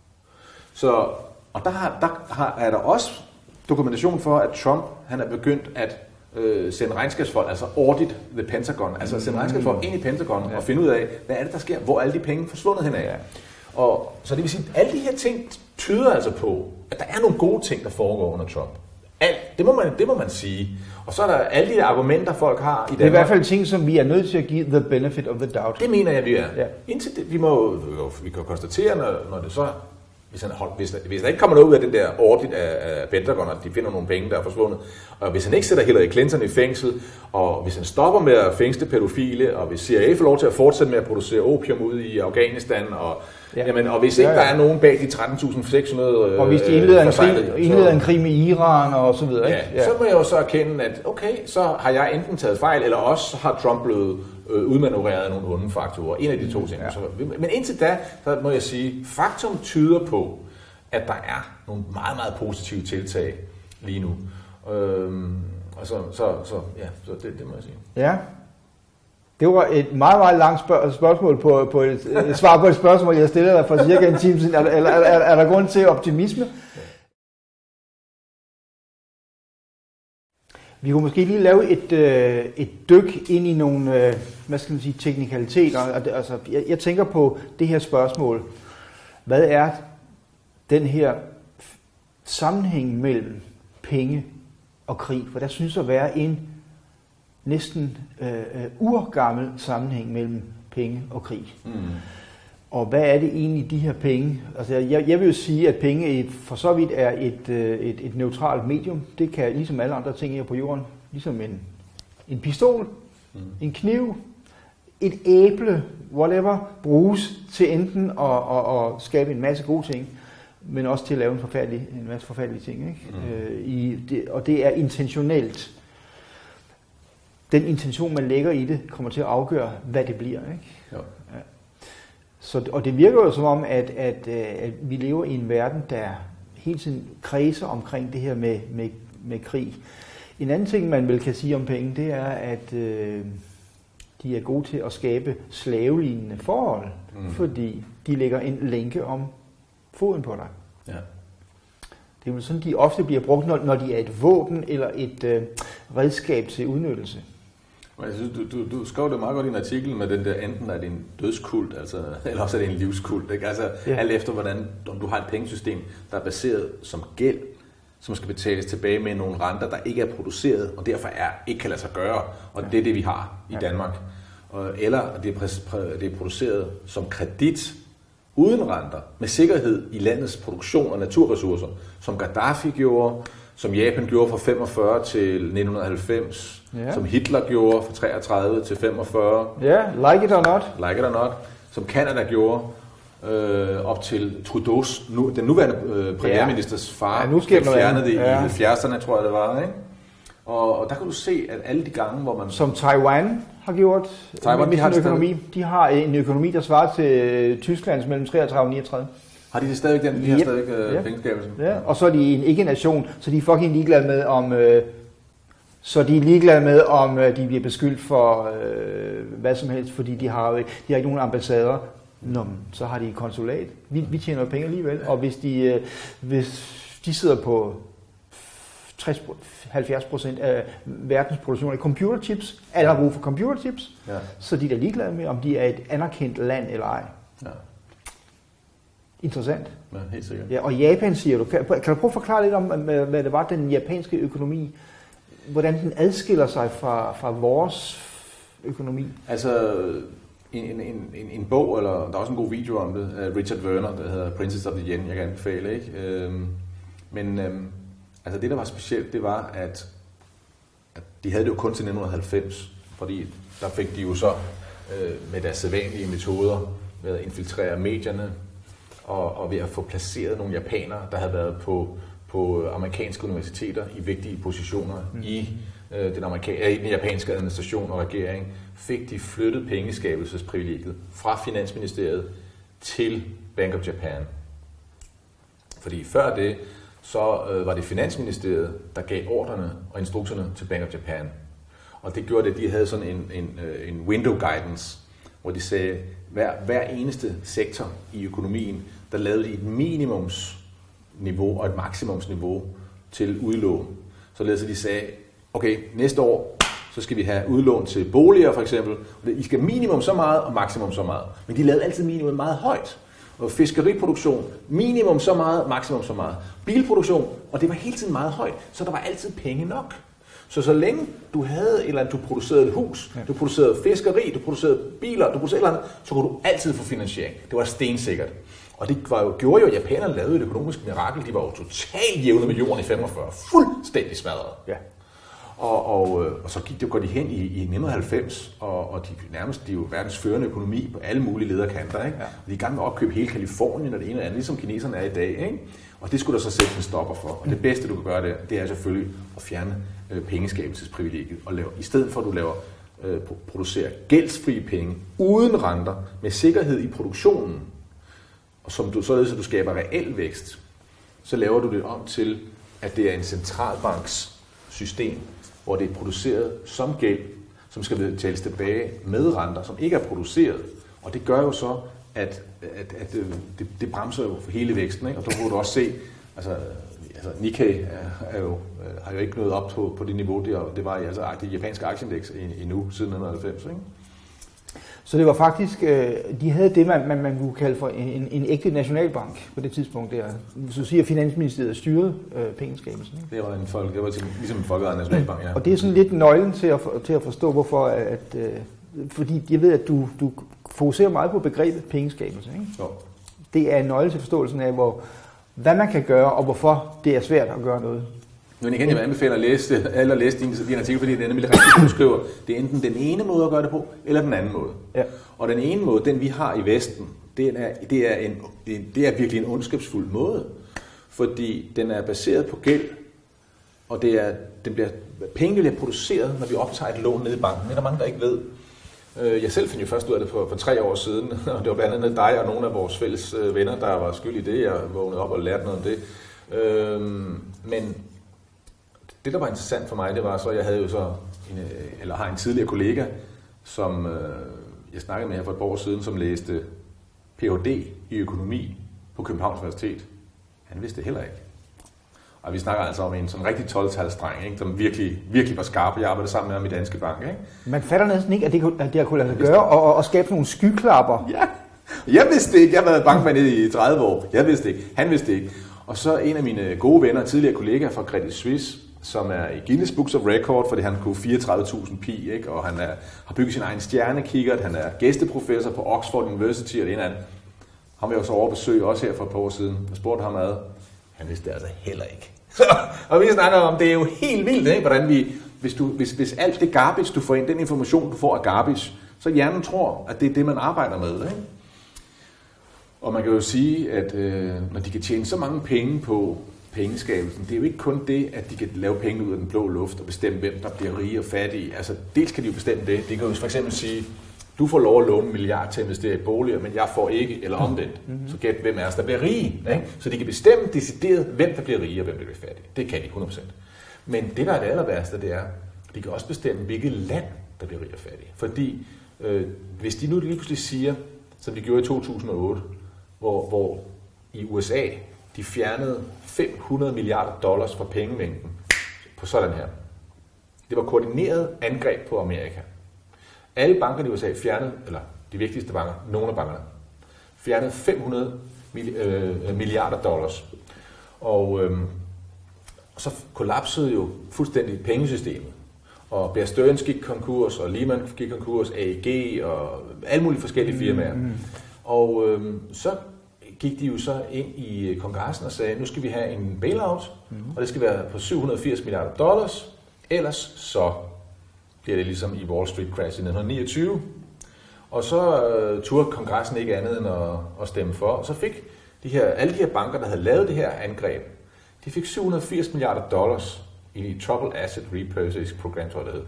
Så, og der, har, der har, er der også dokumentation for, at Trump han er begyndt at øh, sende regnskabsfolk, altså audit the Pentagon, altså sende regnskabsfolk ind i Pentagon ja. og finde ud af, hvad er det, der sker, hvor er alle de penge forsvundet henad. Ja. Og så det vil sige, at alle de her ting tyder altså på, at der er nogle gode ting, der foregår under Trump. Alt, det må man, det må man sige. Og så er der alle de argumenter, folk har i Danmark. Det er i hvert fald ting, som vi er nødt til at give the benefit of the doubt. Det mener jeg, vi er. Ja. Indtil det, vi må vi kan konstatere, når, når det så, hvis, han hold, hvis, der, hvis der ikke kommer noget ud af den der audit af, af Pentagon, og de finder nogle penge, der er forsvundet, og hvis han ikke sætter Hillary Clinton i fængsel, og hvis han stopper med at fængsle pædofile, og hvis C I A får lov til at fortsætte med at producere opium ude i Afghanistan, og Ja. Jamen, og hvis ikke ja, ja. der er nogen bag de tretten tusind seks hundrede og hvis de indleder, øh, en, krig, indleder en krig med Iran og så videre, ja, ikke? Ja. Så må jeg jo så erkende, at okay, så har jeg enten taget fejl, eller også har Trump blevet øh, udmanøvreret af nogle onde faktorer. En af de to ting. Ja. Så, men indtil da, så må jeg sige, faktum tyder på, at der er nogle meget, meget positive tiltag lige nu. Øhm, og så, så, så, ja, så det, det må jeg sige. Ja. Det var et meget, meget langt spørg- spørgsmål på, på et, et svar på et spørgsmål, jeg stillede dig for cirka en time siden. Er, er, er, er der grund til optimisme? Vi kunne måske lige lave et, øh, et dyk ind i nogle øh, hvad skal man sige, teknikaliteter. Altså, jeg, jeg tænker på det her spørgsmål. Hvad er den her sammenhæng mellem penge og krig? For der synes at være en næsten øh, urgammel sammenhæng mellem penge og krig. Mm. Og hvad er det egentlig, de her penge? Altså, jeg, jeg vil jo sige, at penge for så vidt er et, et, et neutralt medium. Det kan, ligesom alle andre ting her på jorden, ligesom en, en pistol, mm. en kniv, et æble, whatever, bruges til enten at, at, at skabe en masse gode ting, men også til at lave en, forfærdelig, en masse forfærdelige ting. Ikke? Mm. Øh, i det, og det er intentionelt. Den intention, man lægger i det, kommer til at afgøre, hvad det bliver. Ikke? Ja. Ja. Så, og det virker jo som om, at, at, at vi lever i en verden, der hele tiden kredser omkring det her med, med, med krig. En anden ting, man vel kan sige om penge, det er, at øh, de er gode til at skabe slavelignende forhold, mm. fordi de lægger en lænke om foden på dig. Ja. Det er jo sådan, de ofte bliver brugt, når, når de er et våben eller et øh, redskab til udnyttelse. Jeg synes, du, du, du skrev det meget godt i en artikel med den der, enten er det en dødskult, altså, eller også er det en livskult. Ikke? Altså, ja. Alt efter, hvordan, om du har et pengesystem, der er baseret som gæld, som skal betales tilbage med nogle renter, der ikke er produceret, og derfor er, ikke kan lade sig gøre. Og ja. Det er det, vi har i ja. Danmark. Eller det er, det er produceret som kredit, uden renter, med sikkerhed i landets produktion og naturressourcer, som Gaddafi gjorde, som Japan gjorde fra femogfyrre til nitten halvfems, yeah. som Hitler gjorde fra treogtredive til femogfyrre. Ja, yeah, like it or not. Like it or not. Som Canada gjorde øh, op til Trudeau's, nu, den nuværende øh, premierministers far, ja, nu sker fjernede det ja. i halvfjerdserne, tror jeg det var, ikke? Og, og der kan du se, at alle de gange, hvor man... Som Taiwan har gjort Taiwan, med de har sin økonomi. De har en økonomi, der svarer til Tysklands mellem treogtredive og niogtredive. Har de det stadigvæk den? De har yep. stadigvæk uh, ja. pengeskabelsen? Ja, og så er de en ikke-nation, så de er fucking ligeglade med, om... Øh, så de er ligeglade med, om øh, de bliver beskyldt for øh, hvad som helst, fordi de har, de har ikke nogen ambassader. Nå, så har de et konsulat. Vi, vi tjener jo penge alligevel, og hvis de, øh, hvis de sidder på tres til halvfjerds procent af verdens produktion af computerchips, alle har brug for computerchips, ja. Så de er ligeglade med, om de er et anerkendt land eller ej. Ja. Interessant. Ja, helt sikkert. Ja, og Japan siger du. Kan, kan du prøve at forklare lidt om, hvad det var, den japanske økonomi, hvordan den adskiller sig fra, fra vores økonomi? Altså, en, en, en, en bog, eller der er også en god video om det, af Richard Werner, der hedder Princess of the Yen, jeg kan anbefale, ikke? Øhm, men øhm, altså det, der var specielt, det var, at, at de havde det jo kun til nitten halvfems, fordi der fik de jo så øh, med deres sædvanlige metoder ved at infiltrere medierne, og, og ved at få placeret nogle japanere, der havde været på, på amerikanske universiteter i vigtige positioner mm. i, øh, den amerika- i den japanske administration og regering, fik de flyttet pengeskabelsesprivilegiet fra Finansministeriet til Bank of Japan. Fordi før det, så øh, var det Finansministeriet, der gav ordrene og instrukserne til Bank of Japan. Og det gjorde det, at de havde sådan en, en, en window guidance, hvor de sagde, hver, hver eneste sektor i økonomien, der lavede de et minimumsniveau og et maksimumsniveau til udlån. Således at de sagde, okay, næste år, så skal vi have udlån til boliger for eksempel. I skal minimum så meget og maksimum så meget. Men de lavede altid minimum meget højt. Og fiskeriproduktion, minimum så meget, maksimum så meget. Bilproduktion, og det var hele tiden meget højt, så der var altid penge nok. Så så længe du havde eller du producerede et hus, ja. Du producerede fiskeri, du producerede biler, du producerede et eller andet, så kunne du altid få finansiering. Det var stensikkert. Og det var jo, gjorde jo, at japanerne lavede et økonomisk mirakel. De var jo totalt jævne med jorden i femogfyrre. Fuldstændig smadret. Ja. Og, og, og så gik det, går de hen i, i nitten halvfems, og, og de nærmest de er jo verdens førende økonomi på alle mulige lederkanter. Ikke? Ja. De er i gang med at opkøbe hele Kalifornien og det ene og andet, ligesom kineserne er i dag. Ikke? Og det skulle der så sætte en stopper for. Og det bedste, du kan gøre det, det er selvfølgelig at fjerne øh, pengeskabelsesprivilegiet. Og lave, i stedet for, at du laver, øh, producerer gældsfri penge uden renter, med sikkerhed i produktionen, og som du, således at du skaber reel vækst, så laver du det om til, at det er en centralbanks system, hvor det er produceret som gæld, som skal betales tilbage med renter, som ikke er produceret. Og det gør jo så, at, at, at det, det bremser jo for hele væksten. Ikke? Og der må du også se, altså, altså Nikkei er, er jo, har jo ikke nået op på, på det niveau, det, det var i altså, det japanske aktieindeks endnu siden nitten halvfems. Ikke? Så det var faktisk, de havde det, man, man, man kunne kalde for en, en ægte nationalbank på det tidspunkt der. Så siger Finansministeriet styrede øh, pengeskabelsen. Det var en folk, det var ligesom en folkeejet nationalbank, ja. Og det er sådan lidt nøglen til at, til at forstå, hvorfor, at, øh, fordi jeg ved, at du, du fokuserer meget på begrebet pengeskabelse, ikke? Jo. Det er en nøgle til forståelsen af, hvor, hvad man kan gøre, og hvorfor det er svært at gøre noget. Men igen, jeg vil anbefale at læse det, eller læse din, din artikel, fordi det er nemlig rigtigt, du skriver. Det er enten den ene måde at gøre det på, eller den anden måde. Ja. Og den ene måde, den vi har i Vesten, det er, det er, en, det er virkelig en ondskabsfuld måde. Fordi den er baseret på gæld, og det er, den bliver, penge bliver produceret, når vi optager et lån nede i banken. Det er der mange, der ikke ved. Jeg selv fandt jo først ud af det for, for tre år siden, og det var blandt andet dig og nogle af vores fælles venner, der var skyld i det. Jeg vågnede op og lærte noget om det. Øhm, men det, der var interessant for mig, det var så, at jeg havde jo så en, eller har en tidligere kollega, som øh, jeg snakkede med her for et par år siden, som læste P H D i økonomi på Københavns Universitet. Han vidste det heller ikke. Og vi snakker altså om en sådan rigtig tolv-talsdreng, ikke, som virkelig, virkelig var skarp. Jeg arbejdede sammen med ham i Danske Bank. Ikke? Man fatter næsten ikke, at det, at det har kunnet lade sig gøre og, og skabe nogle skyklapper. Ja, jeg vidste det ikke. Jeg har været bankmand i tredive år. Jeg vidste det ikke. Han vidste det ikke. Og så en af mine gode venner, tidligere kollegaer fra Credit Suisse, som er i Guinness Books of Record, fordi han kunne fireogtredive tusind pi, ikke? Og han er, har bygget sin egen stjernekikkert, han er gæsteprofessor på Oxford University og det ene andet. Han var jo så over besøg også her for et par år siden. Jeg spurgte ham ad. Han vidste det altså heller ikke. Og vi snakker om, det er jo helt vildt, ikke? Hvordan vi, hvis, du, hvis, hvis alt det garbage, du får ind, den information, du får af garbage, så hjernen tror, at det er det, man arbejder med. Ikke? Og man kan jo sige, at øh, når de kan tjene så mange penge på pengeskabelsen, det er jo ikke kun det, at de kan lave penge ud af den blå luft og bestemme, hvem der bliver rige og fattige. Altså, dels kan de jo bestemme det. De kan jo for eksempel sige, du får lov at låne en milliard til at investere i boliger, men jeg får ikke, eller omvendt. Mm-hmm. Så gæt, hvem er os, der bliver rige. Ikke? Så de kan bestemme decideret, hvem der bliver rige og hvem der bliver fattige. Det kan de hundrede procent. Men det, der er det aller værste, det er, de kan også bestemme, hvilket land, der bliver rige og fattige. Fordi øh, hvis de nu lige pludselig siger, som de gjorde i to tusind og otte, hvor, hvor i U S A, de fjernede fem hundrede milliarder dollars fra pengemængden på sådan her. Det var koordineret angreb på Amerika. Alle bankerne i U S A fjernede, eller de vigtigste banker, nogle af bankerne, fjernede fem hundrede milliarder dollars. Og øh, så kollapsede jo fuldstændig pengesystemet. Og Bear Stearns gik konkurs, og Lehman gik konkurs, A E G og alle mulige forskellige firmaer. Mm. Og øh, så gik de jo så ind i kongressen og sagde, nu skal vi have en bailout, mm. og det skal være på syv hundrede og firs milliarder dollars, ellers så bliver det ligesom i Wall Street crash i nitten niogtyve. Og så øh, turde kongressen ikke andet end at, at stemme for. Og så fik de her, alle de her banker, der havde lavet det her angreb, de fik syv hundrede og firs milliarder dollars i Troubled Asset Repurchase Program, tror jeg det hed.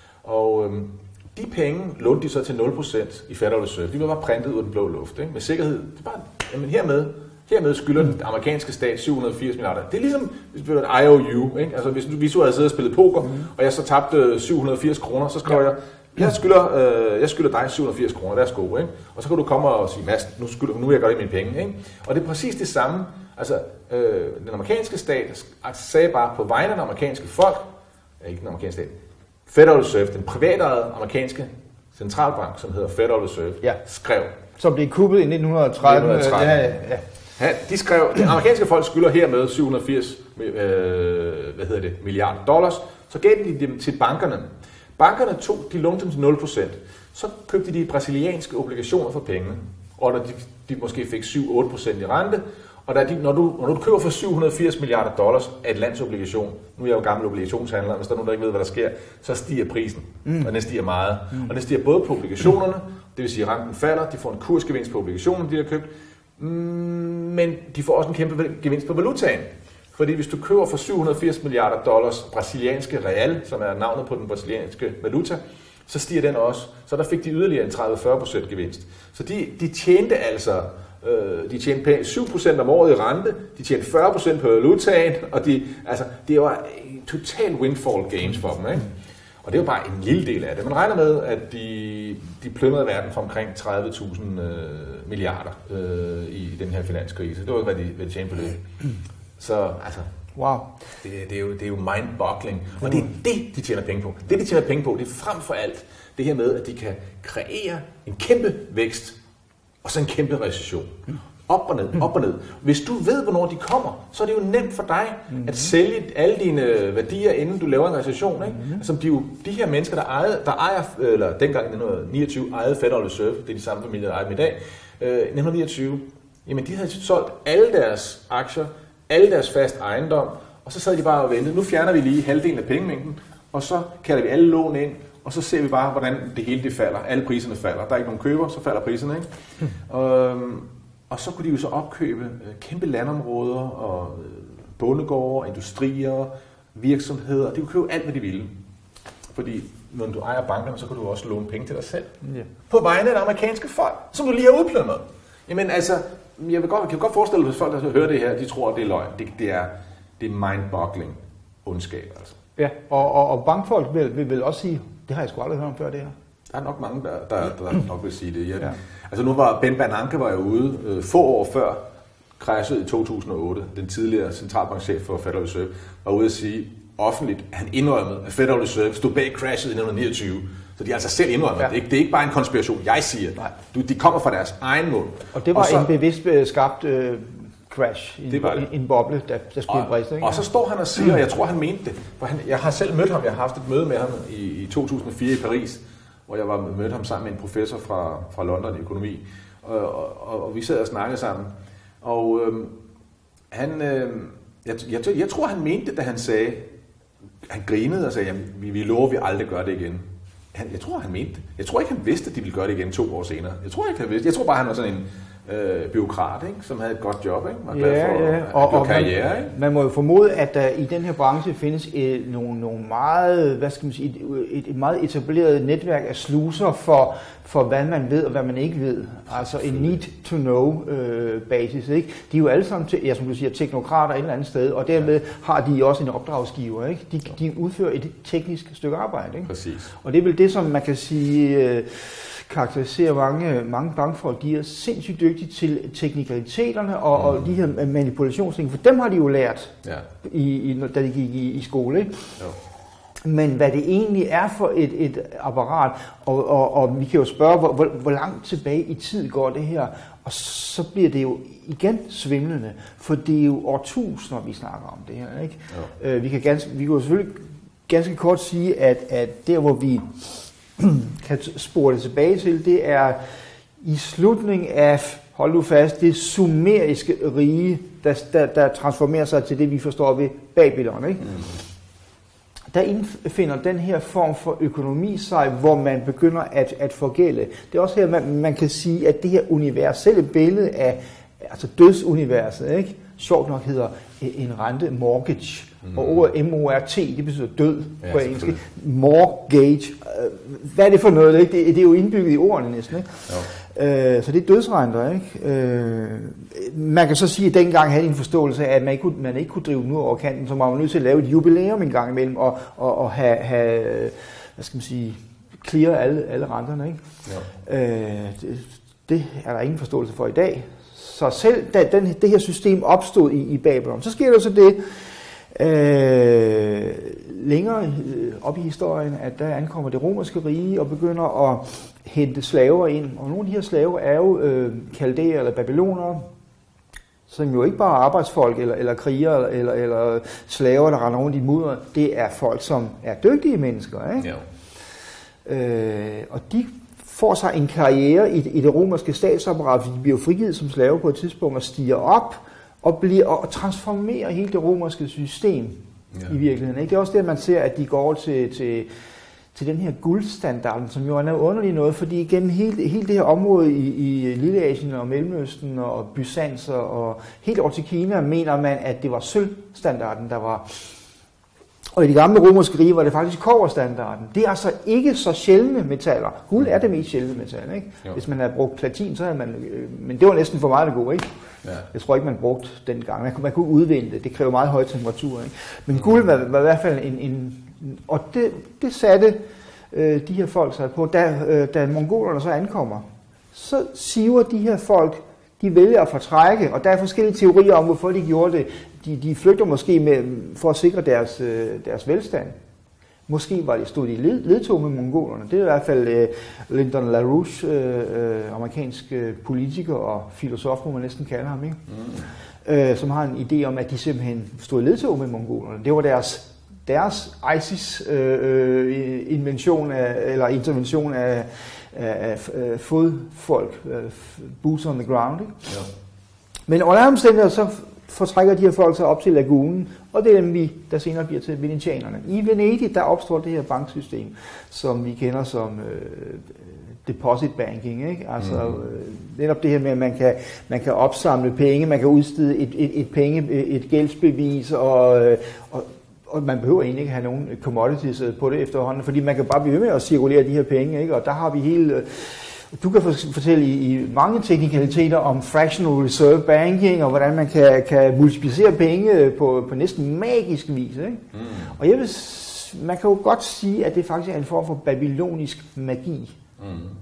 Og øh, de penge lånte de så til nul procent i Federal Reserve. De var bare printet ud af den blå luft, ikke? Med sikkerhed. Det er bare, jamen hermed, hermed skylder den amerikanske stat syv hundrede og firs milliarder. Det er ligesom, hvis det var et I O U, ikke? Altså hvis, hvis du havde siddet og spillet poker, mm. og jeg så tabte syv hundrede og firs kroner, så skrev ja. jeg, jeg skylder, øh, jeg skylder dig syv hundrede og firs kroner, værsgo, ikke? Og så kan du komme og sige, Mads, nu, skylder, nu vil jeg gøre det mine penge, ikke? Og det er præcis det samme. Altså, øh, den amerikanske stat sagde bare på vegne af den amerikanske folk, ikke den amerikanske stat, Federal Reserve, den privatejede amerikanske centralbank, som hedder Federal Reserve, ja. skrev. Som blev kuppet i nitten tretten. nitten tretten. Ja, ja. Ja, de skrev, de amerikanske folk skylder hermed syv hundrede og firs øh, hvad hedder det, milliarder dollars, så gav de dem til bankerne. Bankerne tog, de lånte dem til nul procent. Så købte de brasilianske obligationer for pengene, og de, de måske fik syv til otte procent i rente. Og der de, når, du, når du køber for syv hundrede og firs milliarder dollars af et lands obligation, nu er jeg jo gammel obligationshandler, hvis der er nogen, der ikke ved, hvad der sker, så stiger prisen, mm. og den stiger meget. Mm. Og den stiger både på obligationerne, det vil sige, at renten falder, de får en kursgevinst på obligationerne, de har købt, mm, men de får også en kæmpe gevinst på valutaen. Fordi hvis du køber for syv hundrede og firs milliarder dollars brasilianske real, som er navnet på den brasilianske valuta, så stiger den også. Så der fik de yderligere en tredive til fyrre procent gevinst. Så de, de tjente altså øh, de tjente syv procent om året i rente, de tjente fyrre procent på valutaen, og de, altså, det var total windfall games for dem, ikke? Og det var bare en lille del af det. Man regner med, at de, de plyndrede verden for omkring tredive tusind øh, milliarder øh, i den her finanskrise. Det var, hvad de, hvad de tjente på det. Så altså, wow. det, det, er jo, det er jo mind-boggling. Og det er det, de tjener penge på. Det, de tjener penge på, det er frem for alt det her med, at de kan kreere en kæmpe vækst og så en kæmpe recession. Op og ned, op og ned. Hvis du ved, hvornår de kommer, så er det jo nemt for dig at sælge alle dine værdier, inden du laver en recession. Ikke? Mm-hmm. Altså, de, jo, de her mennesker, der, ejede, der ejer, eller dengang i nitten niogtyve ejede Federal Reserve, det er de samme familier, der ejer dem i dag, øh, nitten niogtyve, jamen de havde solgt alle deres aktier, alle deres fast ejendom, og så sad de bare og ventede. Nu fjerner vi lige halvdelen af pengemængden, og så kalder vi alle lån ind, og så ser vi bare, hvordan det hele det falder. Alle priserne falder. Der er ikke nogen køber, så falder priserne, ikke? og, og så kunne de jo så opkøbe kæmpe landområder, og bondegårde, industrier, virksomheder. De kunne købe alt, hvad de ville. Fordi når du ejer bankerne, så kan du også låne penge til dig selv. Yeah. På vegne af det amerikanske folk, som du lige har udplyndret. Jamen altså, jeg vil godt, jeg kan godt forestille mig, hvis folk, der hører det her, de tror, at det er løgn. Det, det er, det er mind-boggling ondskab, altså. Ja, og, og, og bankfolk vil, vil, vil også sige, det har jeg sgu aldrig hørt om før, det her. Der er nok mange, der, der, der nok vil sige det. Ja. Ja. Altså nu var Ben Bernanke var jo ude øh, få år før crashet i to tusind og otte. Den tidligere centralbankchef for Federal Reserve var ude at sige offentligt, at han indrømmede, at Federal Reserve stod bag crashet i nitten niogtyve. Så de har altså selv indrømmet. Ja. Det, er ikke, det er ikke bare en konspiration, jeg siger. Du, de kommer fra deres egen mund. Og det var og så, en bevidst skabt øh, crash, en, det var det. en, en boble, der, der skulle briste. Ikke? Og så står han og siger, og jeg tror, han mente det. For han, jeg har selv mødt ham, jeg har haft et møde med ham i, i to tusind og fire i Paris, hvor jeg var mødt ham sammen med en professor fra, fra London i økonomi. Og, og, og vi sad og snakkede sammen. Og øh, han, øh, jeg, jeg, jeg tror, han mente det, da han sagde, han grinede og sagde, jamen, vi, vi lover, at vi aldrig gør det igen. Han, jeg tror, han mente det. Jeg tror ikke, han vidste, at de ville gøre det igen to år senere. Jeg tror ikke, han vidste. Jeg tror bare, han var sådan en, øh, byråkrat, ikke? Som havde et godt job, ikke? Var glad for ja, ja. Og, og karriere, man, ikke? man må jo formode, at der i den her branche findes et, nogle, nogle meget, hvad skal man sige, et, et meget etableret netværk af sluser for, for hvad man ved og hvad man ikke ved. Altså en need-to-know øh, basis, ikke? De er jo alle sammen, ja, som du siger, teknokrater et eller andet sted, og dermed ja. har de også en opdragsgiver, ikke? De, de udfører et teknisk stykke arbejde, ikke? Præcis. Og det er vel det, som man kan sige øh, karakteriserer mange, mange bankfolk. De er sindssygt dygtige til teknikaliteterne og, mm. og de her manipulationsting, for dem har de jo lært, ja. i, i, da de gik i, i skole, ikke? Jo. Men hvad det egentlig er for et, et apparat, og, og, og vi kan jo spørge, hvor, hvor, hvor langt tilbage i tid går det her, og så bliver det jo igen svimlende, for det er jo årtusinder, vi snakker om det her, ikke? Øh, vi kan ganske, vi kan jo selvfølgelig ganske kort sige, at, at der, hvor vi kan spore det tilbage til, det er i slutningen af, hold nu fast, det sumeriske rige, der, der, der transformerer sig til det, vi forstår ved Babylon, ikke? Mm. Der indfinder den her form for økonomi sig, hvor man begynder at, at forgælde. Det er også her, man, man kan sige, at det her universelle billede af altså dødsuniverset, ikke? Sjovt nok hedder en rente mortgage, mm. og ordet M O R T, det betyder død ja, på engelsk. Mortgage, hvad er det for noget? Ikke? Det, det er jo indbygget i ordene næsten, ikke? Øh, så det er dødsrenter, ikke? Øh, man kan så sige, at dengang havde en forståelse af, at man ikke kunne, man ikke kunne drive den ud over kanten, så man var nødt til at lave et jubilæum en gang imellem, og, og, og have, have, hvad skal man sige, clear alle, alle renterne, ikke? Øh, det, det er der ingen forståelse for i dag. Så selv da den, det her system opstod i, i Babylon, så sker der så det øh, længere øh, op i historien, at der ankommer det romerske rige og begynder at hente slaver ind. Og nogle af de her slaver er jo øh, kaldæer eller babylonere, som jo ikke bare er arbejdsfolk eller, eller krigere eller, eller slaver, der render rundt i mudder. Det er folk, som er dygtige mennesker, ikke? Ja. Øh, og de får sig en karriere i, i det romerske statsapparat, fordi de bliver frigivet som slave på et tidspunkt og stiger op og, bliver, og transformerer hele det romerske system ja. i virkeligheden. Ikke? Det er også det, man ser, at de går over til, til, til den her guldstandarden, som jo er noget underligt noget, fordi igennem hele, hele det her område i, i Lilleasien og Mellemøsten og Byzans og helt over til Kina, mener man, at det var sølvstandarden, der var. Og i de gamle romerske rige var det faktisk kobberstandarden. Det er altså ikke så sjældne metaller. Guld er det mest sjældne metal, ikke? Jo. Hvis man havde brugt platin, så havde man... Men det var næsten for meget det gode, ikke? Ja. Jeg tror ikke, man brugte den gang. Man kunne, man kunne udvinde det. Det kræver meget høj temperatur, ikke? Men mm. guld var, var i hvert fald en... en og det, det satte øh, de her folk sig på. Da, øh, da mongolerne så ankommer, så siver de her folk, de vælger at fortrække, og der er forskellige teorier om, hvorfor de gjorde det. De, de flygter måske med, for at sikre deres, øh, deres velstand. Måske var det, stod de led, ledtog med mongolerne. Det er i hvert fald øh, Lyndon LaRouche, øh, amerikansk øh, politiker og filosof, må man næsten kalde ham, ikke? Mm. Øh, som har en idé om, at de simpelthen stod ledtog med mongolerne. Det var deres, deres ISIS-invention øh, øh, eller intervention af, af, af øh, fodfolk, øh, boots on the ground, ikke? Ja. Men under omstændigheder så fortrækker de her folk sig op til lagunen, og det er dem, vi, der senere bliver til venetianerne. I Venedig, der opstår det her banksystem, som vi kender som øh, deposit banking, ikke? Altså mm. øh, netop det her med, at man kan, man kan opsamle penge, man kan udstede et, et, et penge, et gældsbevis, og, øh, og, og man behøver egentlig ikke have nogen commodities på det efterhånden, fordi man kan bare blive ved med at cirkulere de her penge, ikke? Og der har vi hele... Øh, Du kan fortælle i, i mange teknikaliteter om fractional reserve banking, og hvordan man kan, kan multiplicere penge på, på næsten magisk vis. Ikke? Mm. Og jeg vil, man kan jo godt sige, at det faktisk er en form for babylonisk magi, mm.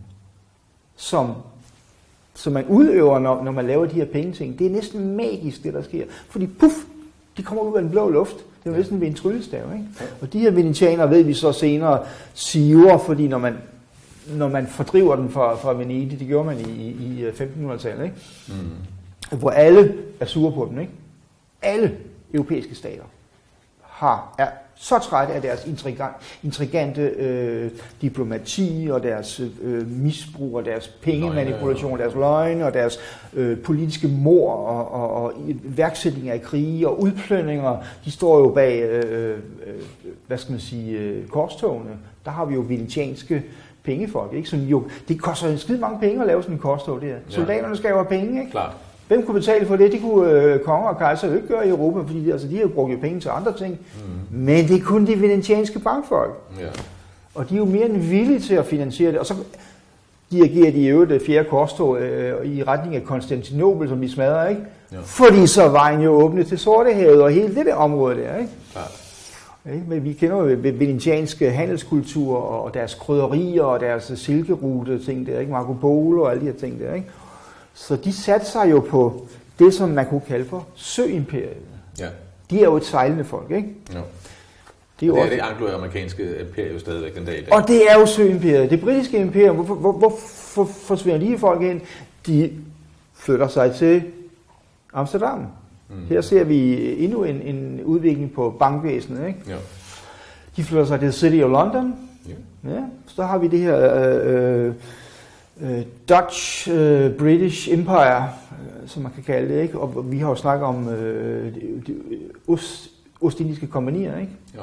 som, som man udøver, når, når man laver de her pengeting. Det er næsten magisk, det der sker. Fordi puff, de kommer ud af den blå luft. Det er jo næsten ved en tryllestav. Ikke? Og de her venetianere ved vi så senere siver, fordi når man når man fordriver den fra, fra Venedig, det gjorde man i, i femtenhundredetallet, ikke? Mm. Hvor alle er sure på dem, ikke? Alle europæiske stater har, er så trætte af deres intrigant, intrigante øh, diplomati og deres øh, misbrug og deres pengemanipulation og deres løgne og deres øh, politiske mord og, og, og værksætning af krige og udplønninger. De står jo bag, øh, øh, hvad skal man sige, øh, korstogene. Der har vi jo venetianske pengefolk, ikke? Som jo, det koster en skide mange penge at lave sådan en korstog der. Soldaterne skal jo have penge, ikke? Klart. Hvem kunne betale for det? Det kunne øh, konger og kejser jo ikke gøre i Europa, fordi de, altså, de har jo brugt jo penge til andre ting. Mm. Men det kunne de venetianske bankfolk. Ja. Og de er jo mere end villige til at finansiere det. Og så dirigerer de jo det fjerde korstog øh, i retning af Konstantinopel, som de smadrer, ikke? Ja. Fordi så vejen jo åbnet til Sortehavet og hele det der område der, ikke? Klart. Men vi kender jo venetianske handelskultur og deres krydderier og deres silkerute ting der, ikke? Marco Polo og alle de her ting der, ikke? Så de satte sig jo på det, som man kunne kalde for Søimperiet. Ja. De er jo et sejlende folk, ikke? Ja. Det er, det, er også... det anglo-amerikanske imperium stadigvæk den dag i dag. Og det er jo Søimperiet. Det britiske imperium, hvorfor hvor, hvor, hvor forsvinder de folk ind? De flytter sig til Amsterdam. Mm. Her ser vi endnu en, en udvikling på bankvæsenet, ikke? Ja. De flytter sig til City of London. Ja. Ja. Så har vi det her øh, øh, Dutch øh, British Empire, øh, som man kan kalde det, ikke? Og vi har jo snakket om øh, de, de, ost, ostindiske kompagnier, ikke? Ja.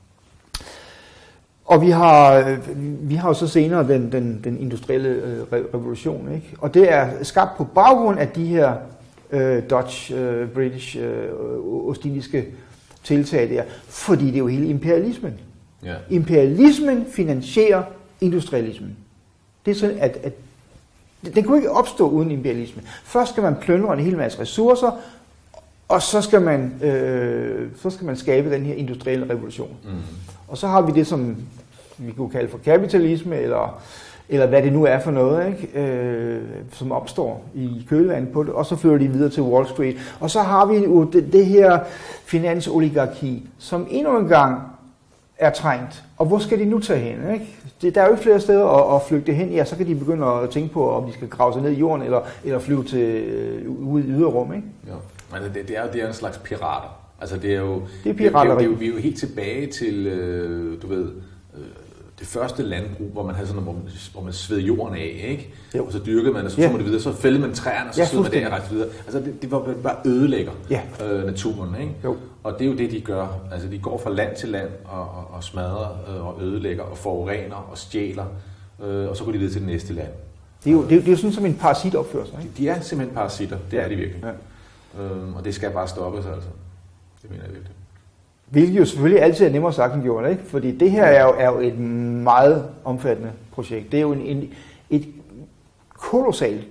Og vi har, vi har jo så senere den, den, den industrielle øh, revolution, ikke? Og det er skabt på baggrund af de her øh, Dutch, øh, British, øh, ostindiske tiltag der, fordi det er jo hele imperialismen. Ja. Imperialismen finansierer industrialismen. Det er sådan, at, at den kunne ikke opstå uden imperialismen. Først skal man plyndre en hel masse ressourcer, og så skal man, øh, så skal man skabe den her industrielle revolution. Mm. Og så har vi det, som vi kunne kalde for kapitalisme, eller, eller hvad det nu er for noget, ikke? Øh, som opstår i kølvandet på det, og så flytter de videre til Wall Street. Og så har vi jo det, det her finansoligarki, som endnu en gang er trængt. Og hvor skal de nu tage hen? Ikke? Det, der er jo ikke flere steder at, at flygte hen. Ja, så kan de begynde at tænke på, om de skal grave sig ned i jorden, eller, eller flyve til, øh, ud i yderrum. Ikke? Ja. Men det, det er jo det er en slags pirater. Altså det er jo, det er pirateri. Det er jo, vi er jo helt tilbage til, øh, du ved, øh, det første landbrug, hvor man havde sådan noget, hvor man sved jorden af, ikke? Jo. Og så dyrkede man, og så tog ja. man det videre, så fældede man træerne, og så ja, sved man det og rejste videre. Altså det, det var bare ødelægger ja. øh, naturen, ikke? Jo. Og det er jo det, de gør. Altså de går fra land til land og, og, og smadrer øh, og ødelægger og forurener og stjæler, øh, og så går de videre til det næste land. Det er jo, det er jo, det er jo sådan som en parasit opfører sig, ikke? De, de er simpelthen parasitter, det er de virkelig. Ja. Øh, og det skal bare stoppes, altså. Det mener jeg virkelig. Hvilket jo selvfølgelig altid er nemmere sagt end gjort, ikke? Fordi det her er jo, er jo et meget omfattende projekt. Det er jo en, en, et kolossalt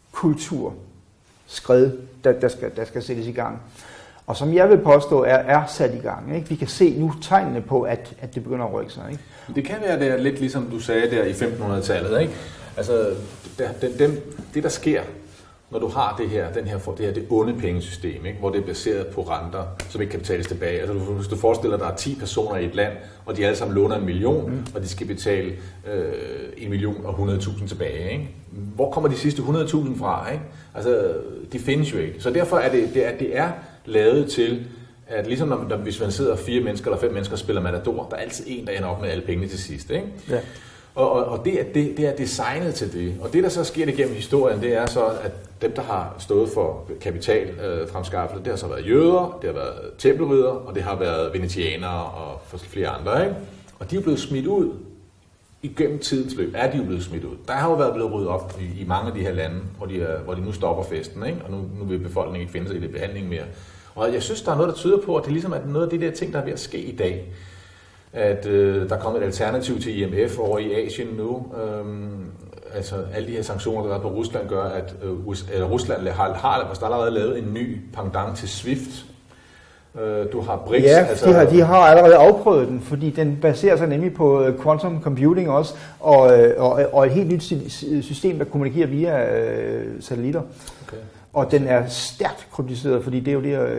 kulturskred, der, der, skal, der skal sættes i gang. Og som jeg vil påstå, er, er sat i gang. Ikke? Vi kan se nu tegnene på, at, at det begynder at rykke sig. Ikke? Det kan være der, lidt ligesom du sagde der i femtenhundredetallet. Ikke? Altså, der, den, den, det der sker, når du har det her, den her, det her det onde pengesystem, ikke? Hvor det er baseret på renter, som ikke kan betales tilbage. Altså, hvis du forestiller dig, at der er ti personer i et land, og de alle sammen låner en million, mm. og de skal betale øh, en million og hundrede tusind tilbage. Ikke? Hvor kommer de sidste hundrede tusind fra? Ikke? Altså, de findes jo ikke. Så derfor er det, det er, det er lavet til, at ligesom når, når, hvis man sidder fire mennesker eller fem mennesker og spiller Matador, der er altid en, der ender op med alle pengene til sidst. Ikke? Ja. Og, og, og det, er, det, det er designet til det. Og det, der så sker igennem historien, det er så, at dem, der har stået for kapitalfremskaffelse, øh, det har så været jøder, det har været tempelridder, og det har været venetianere og flere andre. Ikke? Og de er blevet smidt ud igennem tidens løb. Er de jo blevet smidt ud? Der har jo været blevet ryddet op i, i mange af de her lande, hvor de, er, hvor de nu stopper festen, ikke? Og nu, nu vil befolkningen ikke finde sig i det behandling mere. Og jeg synes, der er noget, der tyder på, at det ligesom er noget af de der ting, der er ved at ske i dag. At øh, der er kommet et alternativ til I M F over i Asien nu. Øhm, altså alle de her sanktioner, der er på Rusland, gør, at øh, US, eller Rusland har, har der allerede lavet en ny pendant til SWIFT. Øh, du har B R I C S. Ja, altså, de, har, de har allerede afprøvet den, fordi den baserer sig nemlig på quantum computing også, og, og, og et helt nyt system, der kommunikerer via øh, satellitter. Okay. Og den er stærkt kryptiseret, fordi det er jo det her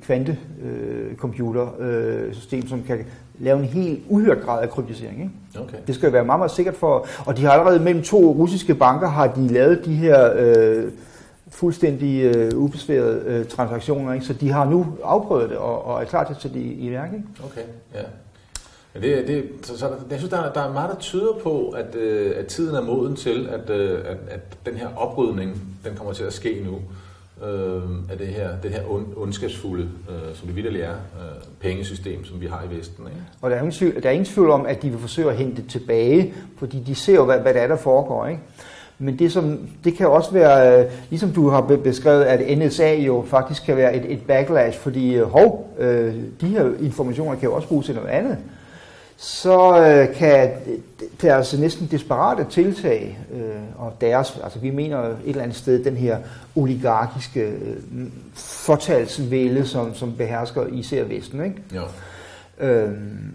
kvantecomputersystem, som kan lave en helt uhørt grad af kryptisering. Ikke? Okay. Det skal jo være meget, meget sikkert for, og de har allerede mellem to russiske banker, har de lavet de her øh, fuldstændig øh, ubesværede øh, transaktioner, ikke? Så de har nu afprøvet det og, og er klar til at sætte det i, i værk. Ikke? Okay, ja. Ja, det, det, så, så, jeg synes, der, der er meget, der tyder på, at, øh, at tiden er moden til, at, øh, at, at den her oprydning, den kommer til at ske nu. øh, af det her, det her ond, ondskabsfulde, øh, som det vitterligt er, øh, pengesystem, som vi har i Vesten. Ikke? Og der er, ingen tvivl, der er ingen tvivl om, at de vil forsøge at hente det tilbage, fordi de ser jo, hvad, hvad det er, der foregår. Ikke? Men det, som, det kan også være, ligesom du har beskrevet, at N S A jo faktisk kan være et, et backlash, fordi hov, øh, de her informationer kan jo også bruges til noget andet. Så øh, kan deres næsten desperate tiltag, øh, og deres, altså vi mener et eller andet sted, den her oligarkiske øh, fortalsvælde, som, som behersker især Vesten, ikke? Jo. Øh,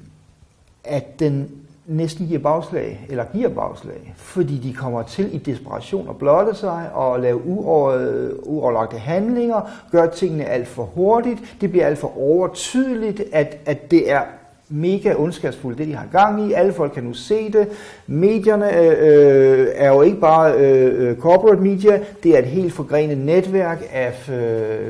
at den næsten giver bagslag, eller giver bagslag, fordi de kommer til i desperation at blotte sig og lave uoverlagte handlinger, gør tingene alt for hurtigt, det bliver alt for overtydeligt, at, at det er mega ondskabsfuldt, det de har gang i. Alle folk kan nu se det. Medierne øh, er jo ikke bare øh, corporate media, det er et helt forgrenet netværk af øh,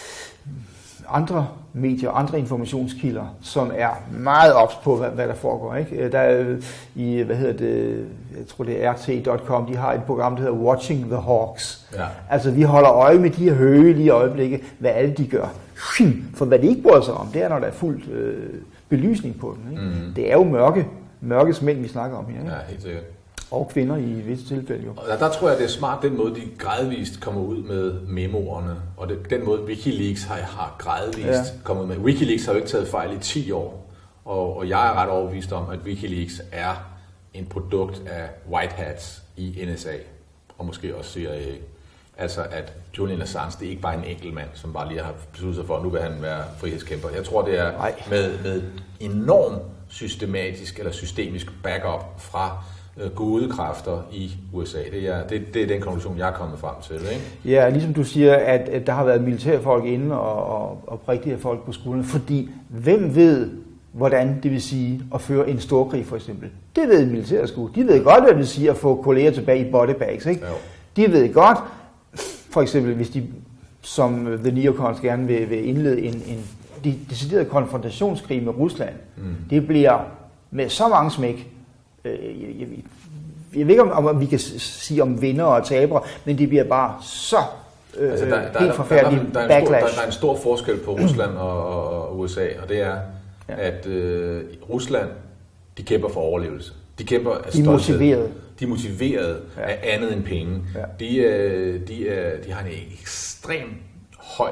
andre medier, andre informationskilder, som er meget ops på, hvad, hvad der foregår. Ikke? Der er i, hvad hedder det, jeg tror det er R T punktum com, de har et program, der hedder Watching the Hawks. Ja. Altså vi holder øje med de her høje lige i øjeblikket, hvad alle de gør. For hvad de ikke bryder sig om, det er, når der er fuldt øh, belysning på den. Ikke? Mm. Det er jo mørke, mørkes mænd, vi snakker om her. Ikke? Ja, helt sikkert. Og kvinder i visse tilfælde jo. Og der, der tror jeg, det er smart, den måde, de gradvist kommer ud med memoerne, og det, den måde, Wikileaks har, har gradvist ja. kommet med. Wikileaks har jo ikke taget fejl i ti år, og, og jeg er ret overbevist om, at Wikileaks er en produkt af white hats i N S A, og måske også C I A. Altså, at Julian Assange, det er ikke bare en enkelt mand, som bare lige har besluttet sig for, at nu vil han være frihedskæmper. Jeg tror, det er med, med enorm systematisk eller systemisk backup fra øh, gode kræfter i U S A. Det er, det, det er den konklusion, jeg er kommet frem til. Ikke? Ja, ligesom du siger, at, at der har været militærfolk inde og, og, og rigtige folk på skuldrene, fordi hvem ved, hvordan det vil sige at føre en storkrig for eksempel? Det ved militæret sgu. De ved godt, hvad det vil sige at få kolleger tilbage i bodybags. Ikke? De ved godt, for eksempel hvis de, som The Neocons gerne vil, vil indlede en, en de, decideret konfrontationskrig med Rusland, mm. det bliver med så mange smæk. Øh, jeg, jeg, jeg ved ikke, om, om vi kan sige om vinder og tabere, men det bliver bare så øh, altså, der, der, helt forfærdeligt der, der, der, backlash. Der, der er en stor forskel på Rusland og, og U S A, og det er, ja. at øh, Rusland, de kæmper for overlevelse. De kæmper af de er motiverede. De er motiverede ja. af andet end penge. Ja. De, øh, de, øh, de har en ekstrem høj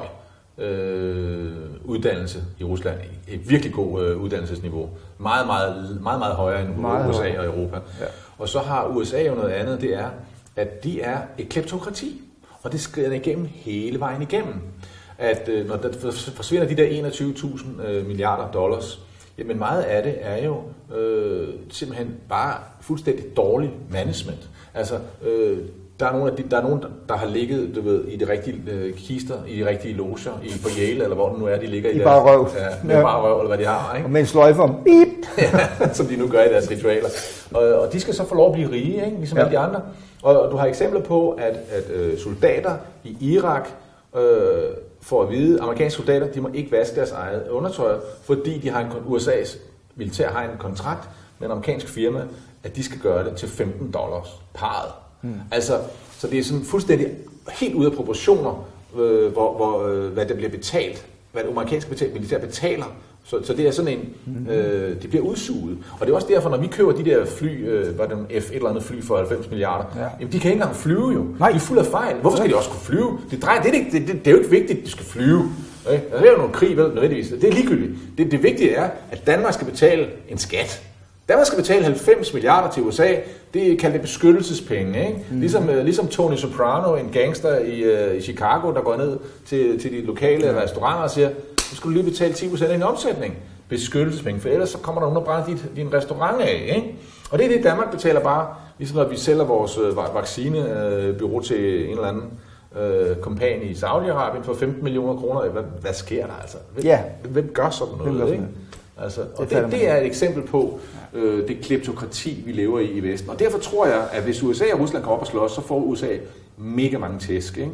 øh, uddannelse i Rusland. Et virkelig god øh, uddannelsesniveau. Meget, meget, meget, meget højere end meget U S A højere. Og Europa. Ja. Og så har U S A jo noget andet, det er, at de er et kleptokrati. Og det skrider igennem hele vejen igennem. At øh, når der forsvinder de der enogtyve tusind øh, milliarder dollars, jamen meget af det er jo øh, simpelthen bare fuldstændig dårlig management. Altså, øh, der er nogen, af de, der, er nogen der har ligget, du ved, i de rigtige øh, kister, i de rigtige loger, i på Yale, eller hvor det nu er, de ligger i, I deres... bare røv. Ja, med ja. bare røv, eller hvad de har, ikke? Og med en sløjfe om bip! Ja, som de nu gør i deres ritualer. Og, og de skal så få lov at blive rige, ikke? Ligesom ja. alle de andre. Og, og du har eksempler på, at, at øh, soldater i Irak øh, får at vide, at amerikanske soldater, de må ikke vaske deres eget undertøj, fordi de har en, U S A's militær har en kontrakt med en amerikansk firma, at de skal gøre det til femten dollars parret. Hmm. Altså, så det er sådan fuldstændig helt ude af proportioner, øh, hvor, hvor, øh, hvad der bliver betalt, hvad det amerikanske militær betaler. Så, så det er sådan en, mm-hmm. øh, det bliver udsuget. Og det er også derfor, når vi køber de der fly, øh, var det en F et eller andet fly for halvfems milliarder, ja. jamen, de kan ikke engang flyve jo. Nej. De er fulde af fejl. Hvorfor skal de også kunne flyve? Det, drejer, det, det, det, det er jo ikke vigtigt, at de skal flyve. Okay? Der er jo nogle krig, vel, nødvendigvis. Det er ligegyldigt. Det, det vigtige er, at Danmark skal betale en skat. Danmark skal betale halvfems milliarder til U S A. Det er kaldt det beskyttelsespenge. Ikke? Mm. Ligesom, uh, ligesom Tony Soprano, en gangster i, uh, i Chicago, der går ned til, til de lokale mm. restauranter og siger, du skulle lige betale ti procent af din omsætning. Beskyttelsespenge, for ellers så kommer der nogen og brænder dit, din restaurant af. Ikke? Og det er det, Danmark betaler bare, ligesom når vi sælger vores uh, vaccinebyrå uh, til en eller anden uh, kompagni i Saudi-Arabien for femten millioner kroner. Hvad, hvad sker der altså? Hvem, yeah. hvem gør sådan noget? Ikke? Altså, og det, det er et eksempel på øh, det kleptokrati, vi lever i i Vesten. Og derfor tror jeg, at hvis U S A og Rusland kommer op og slås, så får U S A mega mange tæsk. Ikke?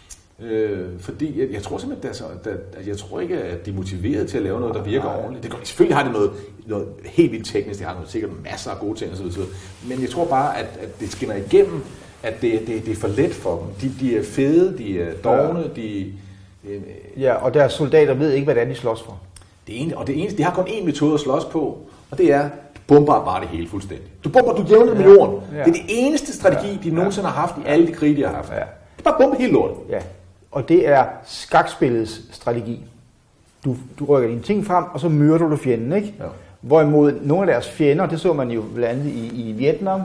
Øh, fordi jeg, jeg tror simpelthen, at, der, at jeg tror ikke, at de er motiveret til at lave noget, der virker ordentligt. Det, selvfølgelig har det noget, noget helt vildt teknisk, det har noget, sikkert masser af gode ting osv. Men jeg tror bare, at, at det skinner igennem, at det, det, det er for let for dem. De, de er fede, de er dogne, ja. de... Øh, ja, og deres soldater ved ikke, hvad det er, de slås for. Det ene, og det eneste, de har kun én metode at slås på, og det er, bomber bare det hele fuldstændig. Du bomber, du jævner det med jorden. Ja. Det er det eneste strategi, ja. de nogensinde har haft i alle de krige, de har haft. Ja. Det er bare bombe hele lortet. Ja, og det er skakspillets strategi. Du, du rykker dine ting frem, og så myrder du fjenden, ikke? Ja. Hvorimod nogle af deres fjender, det så man jo blandt andet i, i Vietnam,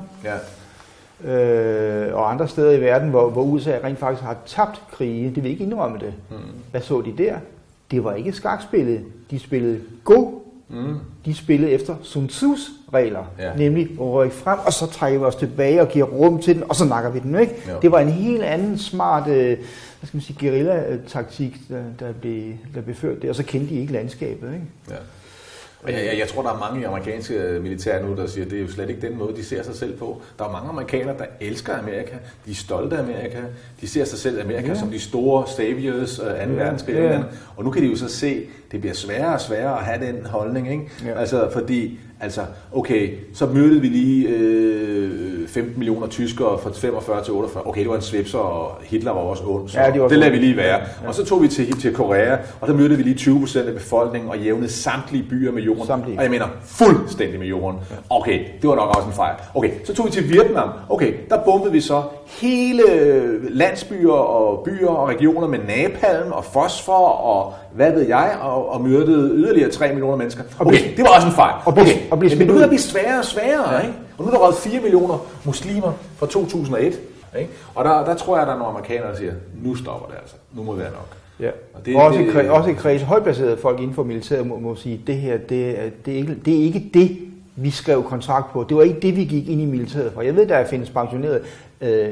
ja. øh, og andre steder i verden, hvor, hvor U S A rent faktisk har tabt krige. Det vil ikke indrømme det. Mm. Hvad så de der? Det var ikke skakspillet. De spillede Go. Mm. De spillede efter Sun Tzus regler, ja. nemlig at rykke frem, og så trækker vi os tilbage og giver rum til den, og så nakker vi den, ikke? Jo. Det var en helt anden smart, øh, hvad skal man sige, guerilla-taktik, der, der, blev, der blev ført der, og så kendte de ikke landskabet, ikke? Ja. Og jeg, jeg, jeg tror, der er mange amerikanske militære nu, der siger, at det er jo slet ikke den måde, de ser sig selv på. Der er mange amerikanere, der elsker Amerika. De er stolte af Amerika. De ser sig selv Amerika ja. som de store saviors af anden ja. verdenskrig. Ja. Og nu kan de jo så se, at det bliver sværere og sværere at have den holdning. Ikke? Ja. Altså, fordi, altså, okay, så myrdede vi lige øh, femten millioner tyskere fra femogfyrre til otteogfyrre. Okay, det var en svipser, og Hitler var også ond, så ja, det, det lader vi lige være. Ja. Og så tog vi til, til Korea, og der myrdede vi lige tyve procent af befolkningen og jævnede samtlige byer med jorden. Samtlige. Og jeg mener fuldstændig med jorden. Okay, det var nok også en fejl. Okay, så tog vi til Vietnam. Okay, der bombede vi så hele landsbyer og byer og regioner med napalm og fosfor og hvad ved jeg, og, og myrdede yderligere tre millioner mennesker. Okay, det var også en fejl. Okay, og men nu er det blive sværere og sværere, ja. ikke? Og nu er der røget fire millioner muslimer fra to tusind og et, ikke? Og der, der tror jeg, der er nogle amerikanere, der siger, nu stopper det altså. Nu må det være nok. Ja. Og det, også, det, i, også i kreds, højtbaserede folk inden for militæret må, må sige, det her, det, det, er ikke, det er ikke det, vi skrev kontrakt på. Det var ikke det, vi gik ind i militæret for. Jeg ved, der findes pensionerede øh,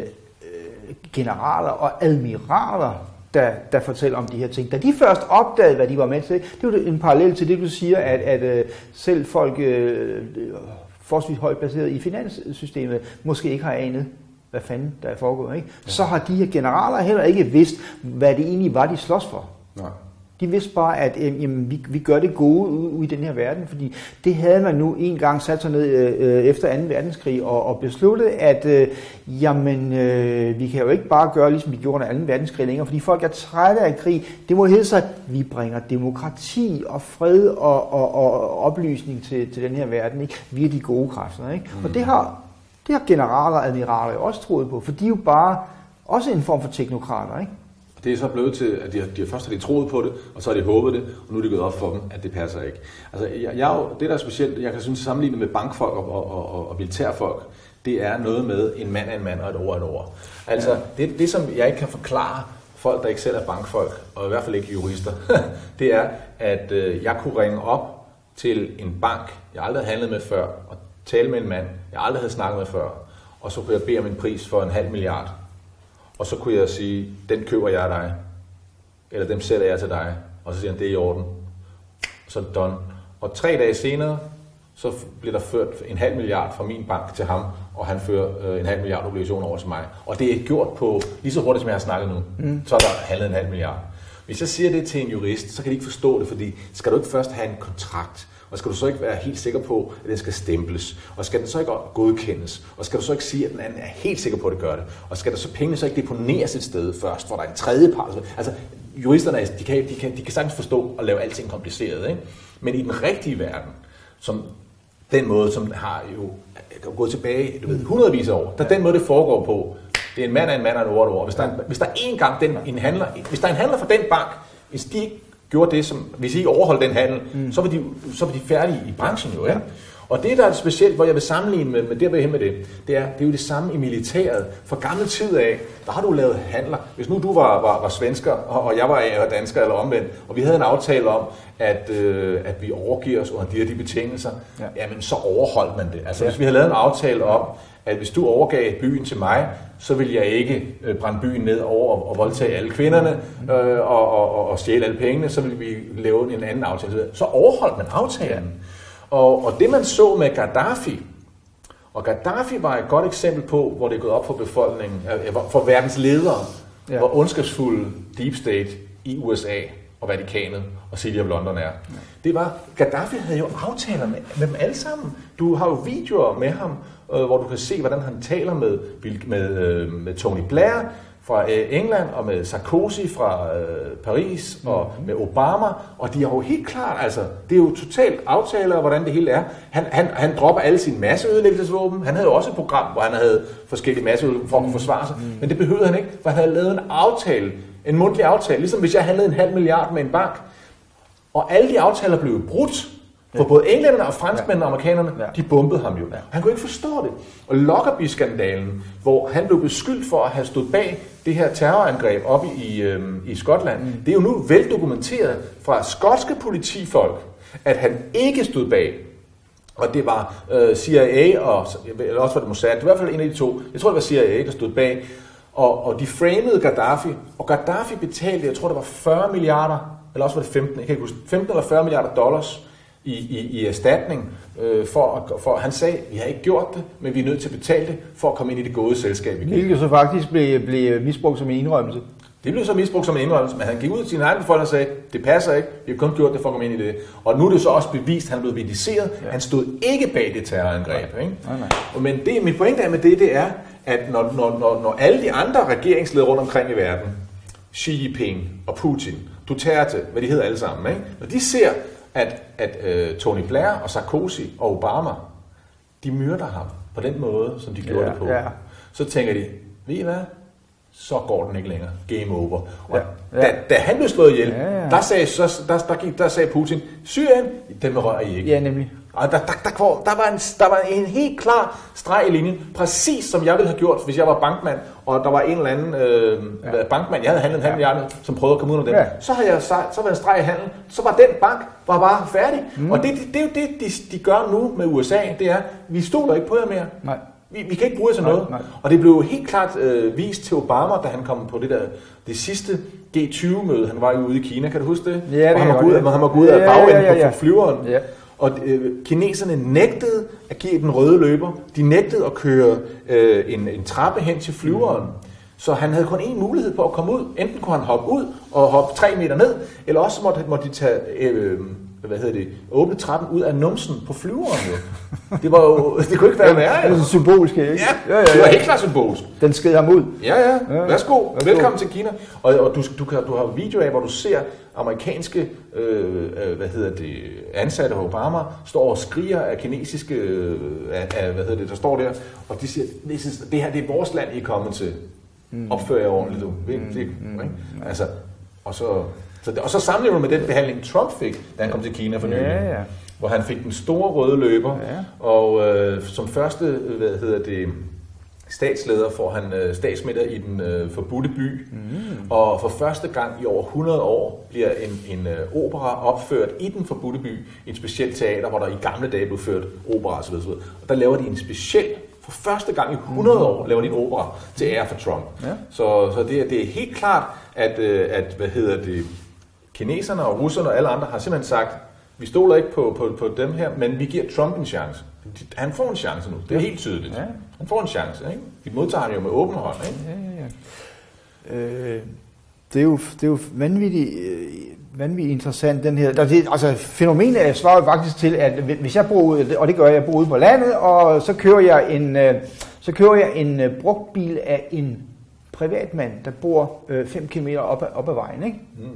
generaler og admiraler, der, der fortæller om de her ting. Da de først opdagede, hvad de var med til, det var en parallel til det, du siger, at, at øh, selv folk øh, forholdsvis højt baseret i finanssystemet måske ikke har anet, hvad fanden der er foregået, ikke? Ja. Så har de her generaler heller ikke vidst, hvad det egentlig var, de slås for. Nej. De vidste bare, at øh, jamen, vi, vi gør det gode ude i den her verden, fordi det havde man nu en gang sat sig ned øh, efter anden verdenskrig og, og besluttet, at øh, jamen, øh, vi kan jo ikke bare gøre, ligesom vi gjorde under anden verdenskrig længere, fordi folk er trætte af krig. Det må hedde sig, at vi bringer demokrati og fred og, og, og oplysning til, til den her verden, ikke? Via de gode kræfter, ikke? Mm. Og det har, det har generaler og admiraler jo også troet på, for de er jo bare også en form for teknokrater, ikke? Det er så blevet til, at de, de først har de troet på det, og så har de håbet det, og nu er det gået op for dem, at det passer ikke. Altså, jeg, jeg, det der er specielt, jeg kan synes sammenligne med bankfolk og, og, og, og militærfolk, det er noget med en mand er en mand og et ord er et ord. Altså, det, det som jeg ikke kan forklare folk, der ikke selv er bankfolk, og i hvert fald ikke jurister, det er, at øh, jeg kunne ringe op til en bank, jeg aldrig havde handlet med før, og tale med en mand, jeg aldrig havde snakket med før, og så kunne jeg bede om en pris for en halv milliard. Og så kunne jeg sige, den køber jeg af dig, eller dem sælger jeg til dig, og så siger han, det er i orden. Så done. Og tre dage senere, så bliver der ført en halv milliard fra min bank til ham, og han fører øh, en halv milliard obligationer over til mig. Og det er gjort på lige så hurtigt, som jeg har snakket nu. Mm. Så er der handlet en halv milliard. Hvis jeg siger det til en jurist, så kan de ikke forstå det, fordi skal du ikke først have en kontrakt, og skal du så ikke være helt sikker på, at den skal stemples, og skal den så ikke godkendes, og skal du så ikke sige, at den anden er helt sikker på, at det gør det, og skal der så pengene så ikke deponeres et sted først, hvor der er en tredje part. Altså, juristerne, de kan, de kan, de kan sagtens forstå og lave alting kompliceret, ikke? Men i den rigtige verden, som den måde, som har jo gået tilbage, du ved, hundredvis af år, der den måde, det foregår på, det er en mand af en mand og en ord af ord. Hvis der, hvis der en gang den, en handler, hvis der er en handler for den bank, hvis de ikke gjorde det, som, hvis I ikke overholdt den handel, mm. så var de, så var de færdige i branchen jo, ja. Og det, der er specielt, hvor jeg vil sammenligne med, med det, jeg vil med det, det er, det er jo det samme i militæret. For gammel tid af, der har du lavet handler. Hvis nu du var, var, var svensker, og jeg var dansker eller omvendt, og vi havde en aftale om, at, øh, at vi overgiver os under de her de betingelser, ja. Jamen så overholdt man det. Altså ja. Hvis vi havde lavet en aftale om, at hvis du overgav byen til mig, så vil jeg ikke øh, brænde byen ned over og, og voldtage alle kvinderne øh, og, og, og stjæle alle pengene, så vil vi lave en anden aftale. Så overholdt man aftalen. Ja. Og, og det man så med Gaddafi, og Gaddafi var et godt eksempel på, hvor det er gået op for befolkningen, for verdens ledere, ja. Hvor ondskabsfuld deep state i U S A og Vatikanet og City of London er. Ja. Det var, Gaddafi havde jo aftaler med, med dem alle sammen. Du har jo videoer med ham, øh, hvor du kan se, hvordan han taler med, med, øh, med Tony Blair fra øh, England, og med Sarkozy fra øh, Paris, og mm-hmm. med Obama, og de er jo helt klart, altså, det er jo totalt aftaler, hvordan det hele er. Han, han, han dropper alle sine masseødelæggelsesvåben. Han havde jo også et program, hvor han havde forskellige masseødelæggelsesvåben for at kunne forsvare sig, mm-hmm. men det behøvede han ikke, for han havde lavet en aftale, en mundtlig aftale, ligesom hvis jeg handlede en halv milliard med en bank, og alle de aftaler blev brudt. For både englænderne og franskmændene og amerikanerne, ja. de bombede ham jo. Ja. Han kunne ikke forstå det. Og Lockerbie-skandalen, hvor han blev beskyldt for at have stået bag det her terrorangreb oppe i, øh, i Skotland, mm. det er jo nu veldokumenteret fra skotske politifolk, at han ikke stod bag. Og det var øh, C I A, og, eller også var det Mossad, det var i hvert fald en af de to. Jeg tror, det var C I A, der stod bag. Og, og de framede Gaddafi, og Gaddafi betalte, jeg tror, det var fyrre milliarder, eller også var det femten, jeg kan ikke huske, femten eller fyrre milliarder dollars, I, i, i erstatning, øh, for, for han sagde, vi har ikke gjort det, men vi er nødt til at betale det, for at komme ind i det gode selskab igen. Hvilket så faktisk blev, blev misbrugt som en indrømmelse. Det blev så misbrugt som en indrømmelse, men han gik ud til sin egen befolkning og sagde, det passer ikke, vi har kun gjort det for at komme ind i det. Og nu er det så også bevist, han er blevet vidiseret, ja. Han stod ikke bag det terrorangreb. Nej. Ikke? Nej, nej. Men det, mit pointe er med det, det er, at når, når, når, når alle de andre regeringsledere rundt omkring i verden, Xi Jinping og Putin, Duterte, hvad de hedder alle sammen, ikke? Når de ser, at, at uh, Tony Blair og Sarkozy og Obama, de myrder ham på den måde, som de gjorde ja, det på, ja. så tænker de, ved I hvad? Så går den ikke længere. Game over. Og ja, ja. Da, da han blev slået ihjel, ja, ja. Der, sagde, så, der, der, gik, der sagde Putin, Syrien, dem rører I ikke. Ja, nemlig. Og der, der, der, der, var en, der var en helt klar streg i linjen, præcis som jeg ville have gjort, hvis jeg var bankmand, og der var en eller anden øh, ja. bankmand, jeg havde handlet en halv milliard, som prøvede at komme ud af den. Ja. Så havde jeg så var en streg i handel, så var den bank var bare færdig. Mm. Og det, det, det er jo det, de, de gør nu med U S A, det er, vi stoler ikke på jer mere. Nej. Vi, vi kan ikke bruge det til noget. Nej, nej. Og det blev jo helt klart øh, vist til Obama, da han kom på det der det sidste G tyve møde. Han var jo ude i Kina, kan du huske det? Ja, det han var ude, han var gået ud af bagenden ja, ja, ja, ja. på flyveren. Ja. Og øh, kineserne nægtede at give den røde løber. De nægtede at køre øh, en, en trappe hen til flyveren. Mm. Så han havde kun én mulighed på at komme ud. Enten kunne han hoppe ud og hoppe tre meter ned, eller også måtte, måtte de tage... Øh, hvad hedder det, åbne trappen ud af numsen på flyveren jo. Det var jo, det kunne ikke være værre. Det er symbolisk, ikke? Ja, ja, ja, ja. Det var helt klart symbolisk. Den sked ham ud. Ja, ja. Værsgo. Værsgo. Velkommen til Kina. Og, og du, du, kan, du har video af, hvor du ser amerikanske øh, hvad hedder det, ansatte af Obama står og skriger af kinesiske, øh, af, af, hvad hedder det, der står der, og de siger, det her det er vores land, I er kommet til. Mm. Opfør jer ordentligt, du. Mm. Det, mm. Altså, og så... Så det, og så sammenligner du med den behandling, Trump fik, da han kom til Kina for nylig. Ja, ja. Hvor han fik den store røde løber, ja. og øh, som første hvad hedder det, statsleder får han øh, statsmiddag i den øh, forbudte by. Mm. Og for første gang i over hundrede år bliver en, en øh, opera opført i den forbudte by, i et specielt teater, hvor der i gamle dage blev ført opera osv. Og der laver de en speciel, for første gang i hundrede år, laver de en opera til ære for Trump. Ja. Så, så det, det er helt klart, at, at hvad hedder det, kineserne og russerne og alle andre har simpelthen sagt, vi stoler ikke på, på, på dem her, men vi giver Trump en chance. Han får en chance nu, det er ja. helt tydeligt. Ja. Han får en chance, ikke? Vi modtager ham jo med åben hånd, ikke? Ja, ja, ja. Øh, det er jo, det er jo vanvittigt, øh, vanvittigt interessant, den her. Det, altså, fænomenet svarer faktisk til, at hvis jeg bor ude, og det gør jeg, jeg bor ude på landet, og så kører jeg en, øh, så kører jeg en øh, brugt bil af en privatmand, der bor øh, fem kilometer op, op ad vejen, ikke? Mm.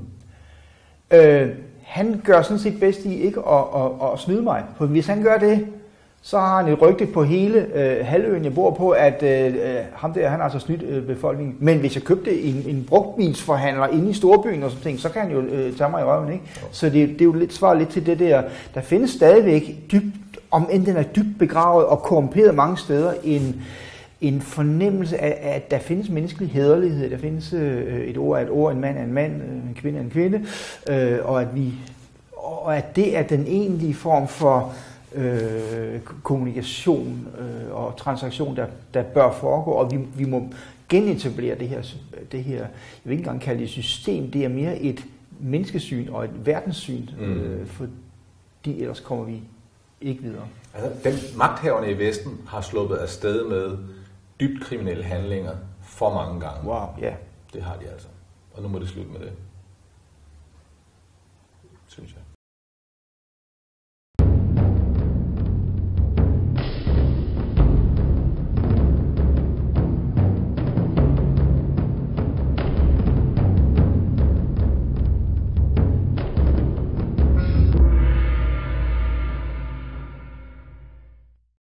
Øh, han gør sådan set bedst i ikke at, at, at snyde mig. For hvis han gør det, så har han et rygte på hele øh, halvøen, jeg bor på, at øh, ham der, han har altså snydt øh, befolkningen. Men hvis jeg købte en, en brugtbilsforhandler inde i storbyen og sådan ting, så kan han jo øh, tage mig i røven, ikke? Så det, det er jo lidt svar lidt til det der. Der findes stadigvæk dybt, om end den er dybt begravet og korrumperet mange steder, en en fornemmelse af, at der findes menneskelig hæderlighed, der findes øh, et ord af et ord, en mand er en mand, en kvinde er en kvinde, øh, og, at vi, og at det er den egentlige form for øh, kommunikation øh, og transaktion, der, der bør foregå, og vi, vi må genetablere det her, det her, jeg vil ikke engang kalde det system, det er mere et menneskesyn og et verdenssyn, mm. øh, fordi ellers kommer vi ikke videre. Altså, den magthaverne i Vesten har sluppet afsted med dybt kriminelle handlinger for mange gange. Wow, ja. Yeah. Det har de altså. Og nu må det slutte med det, synes jeg.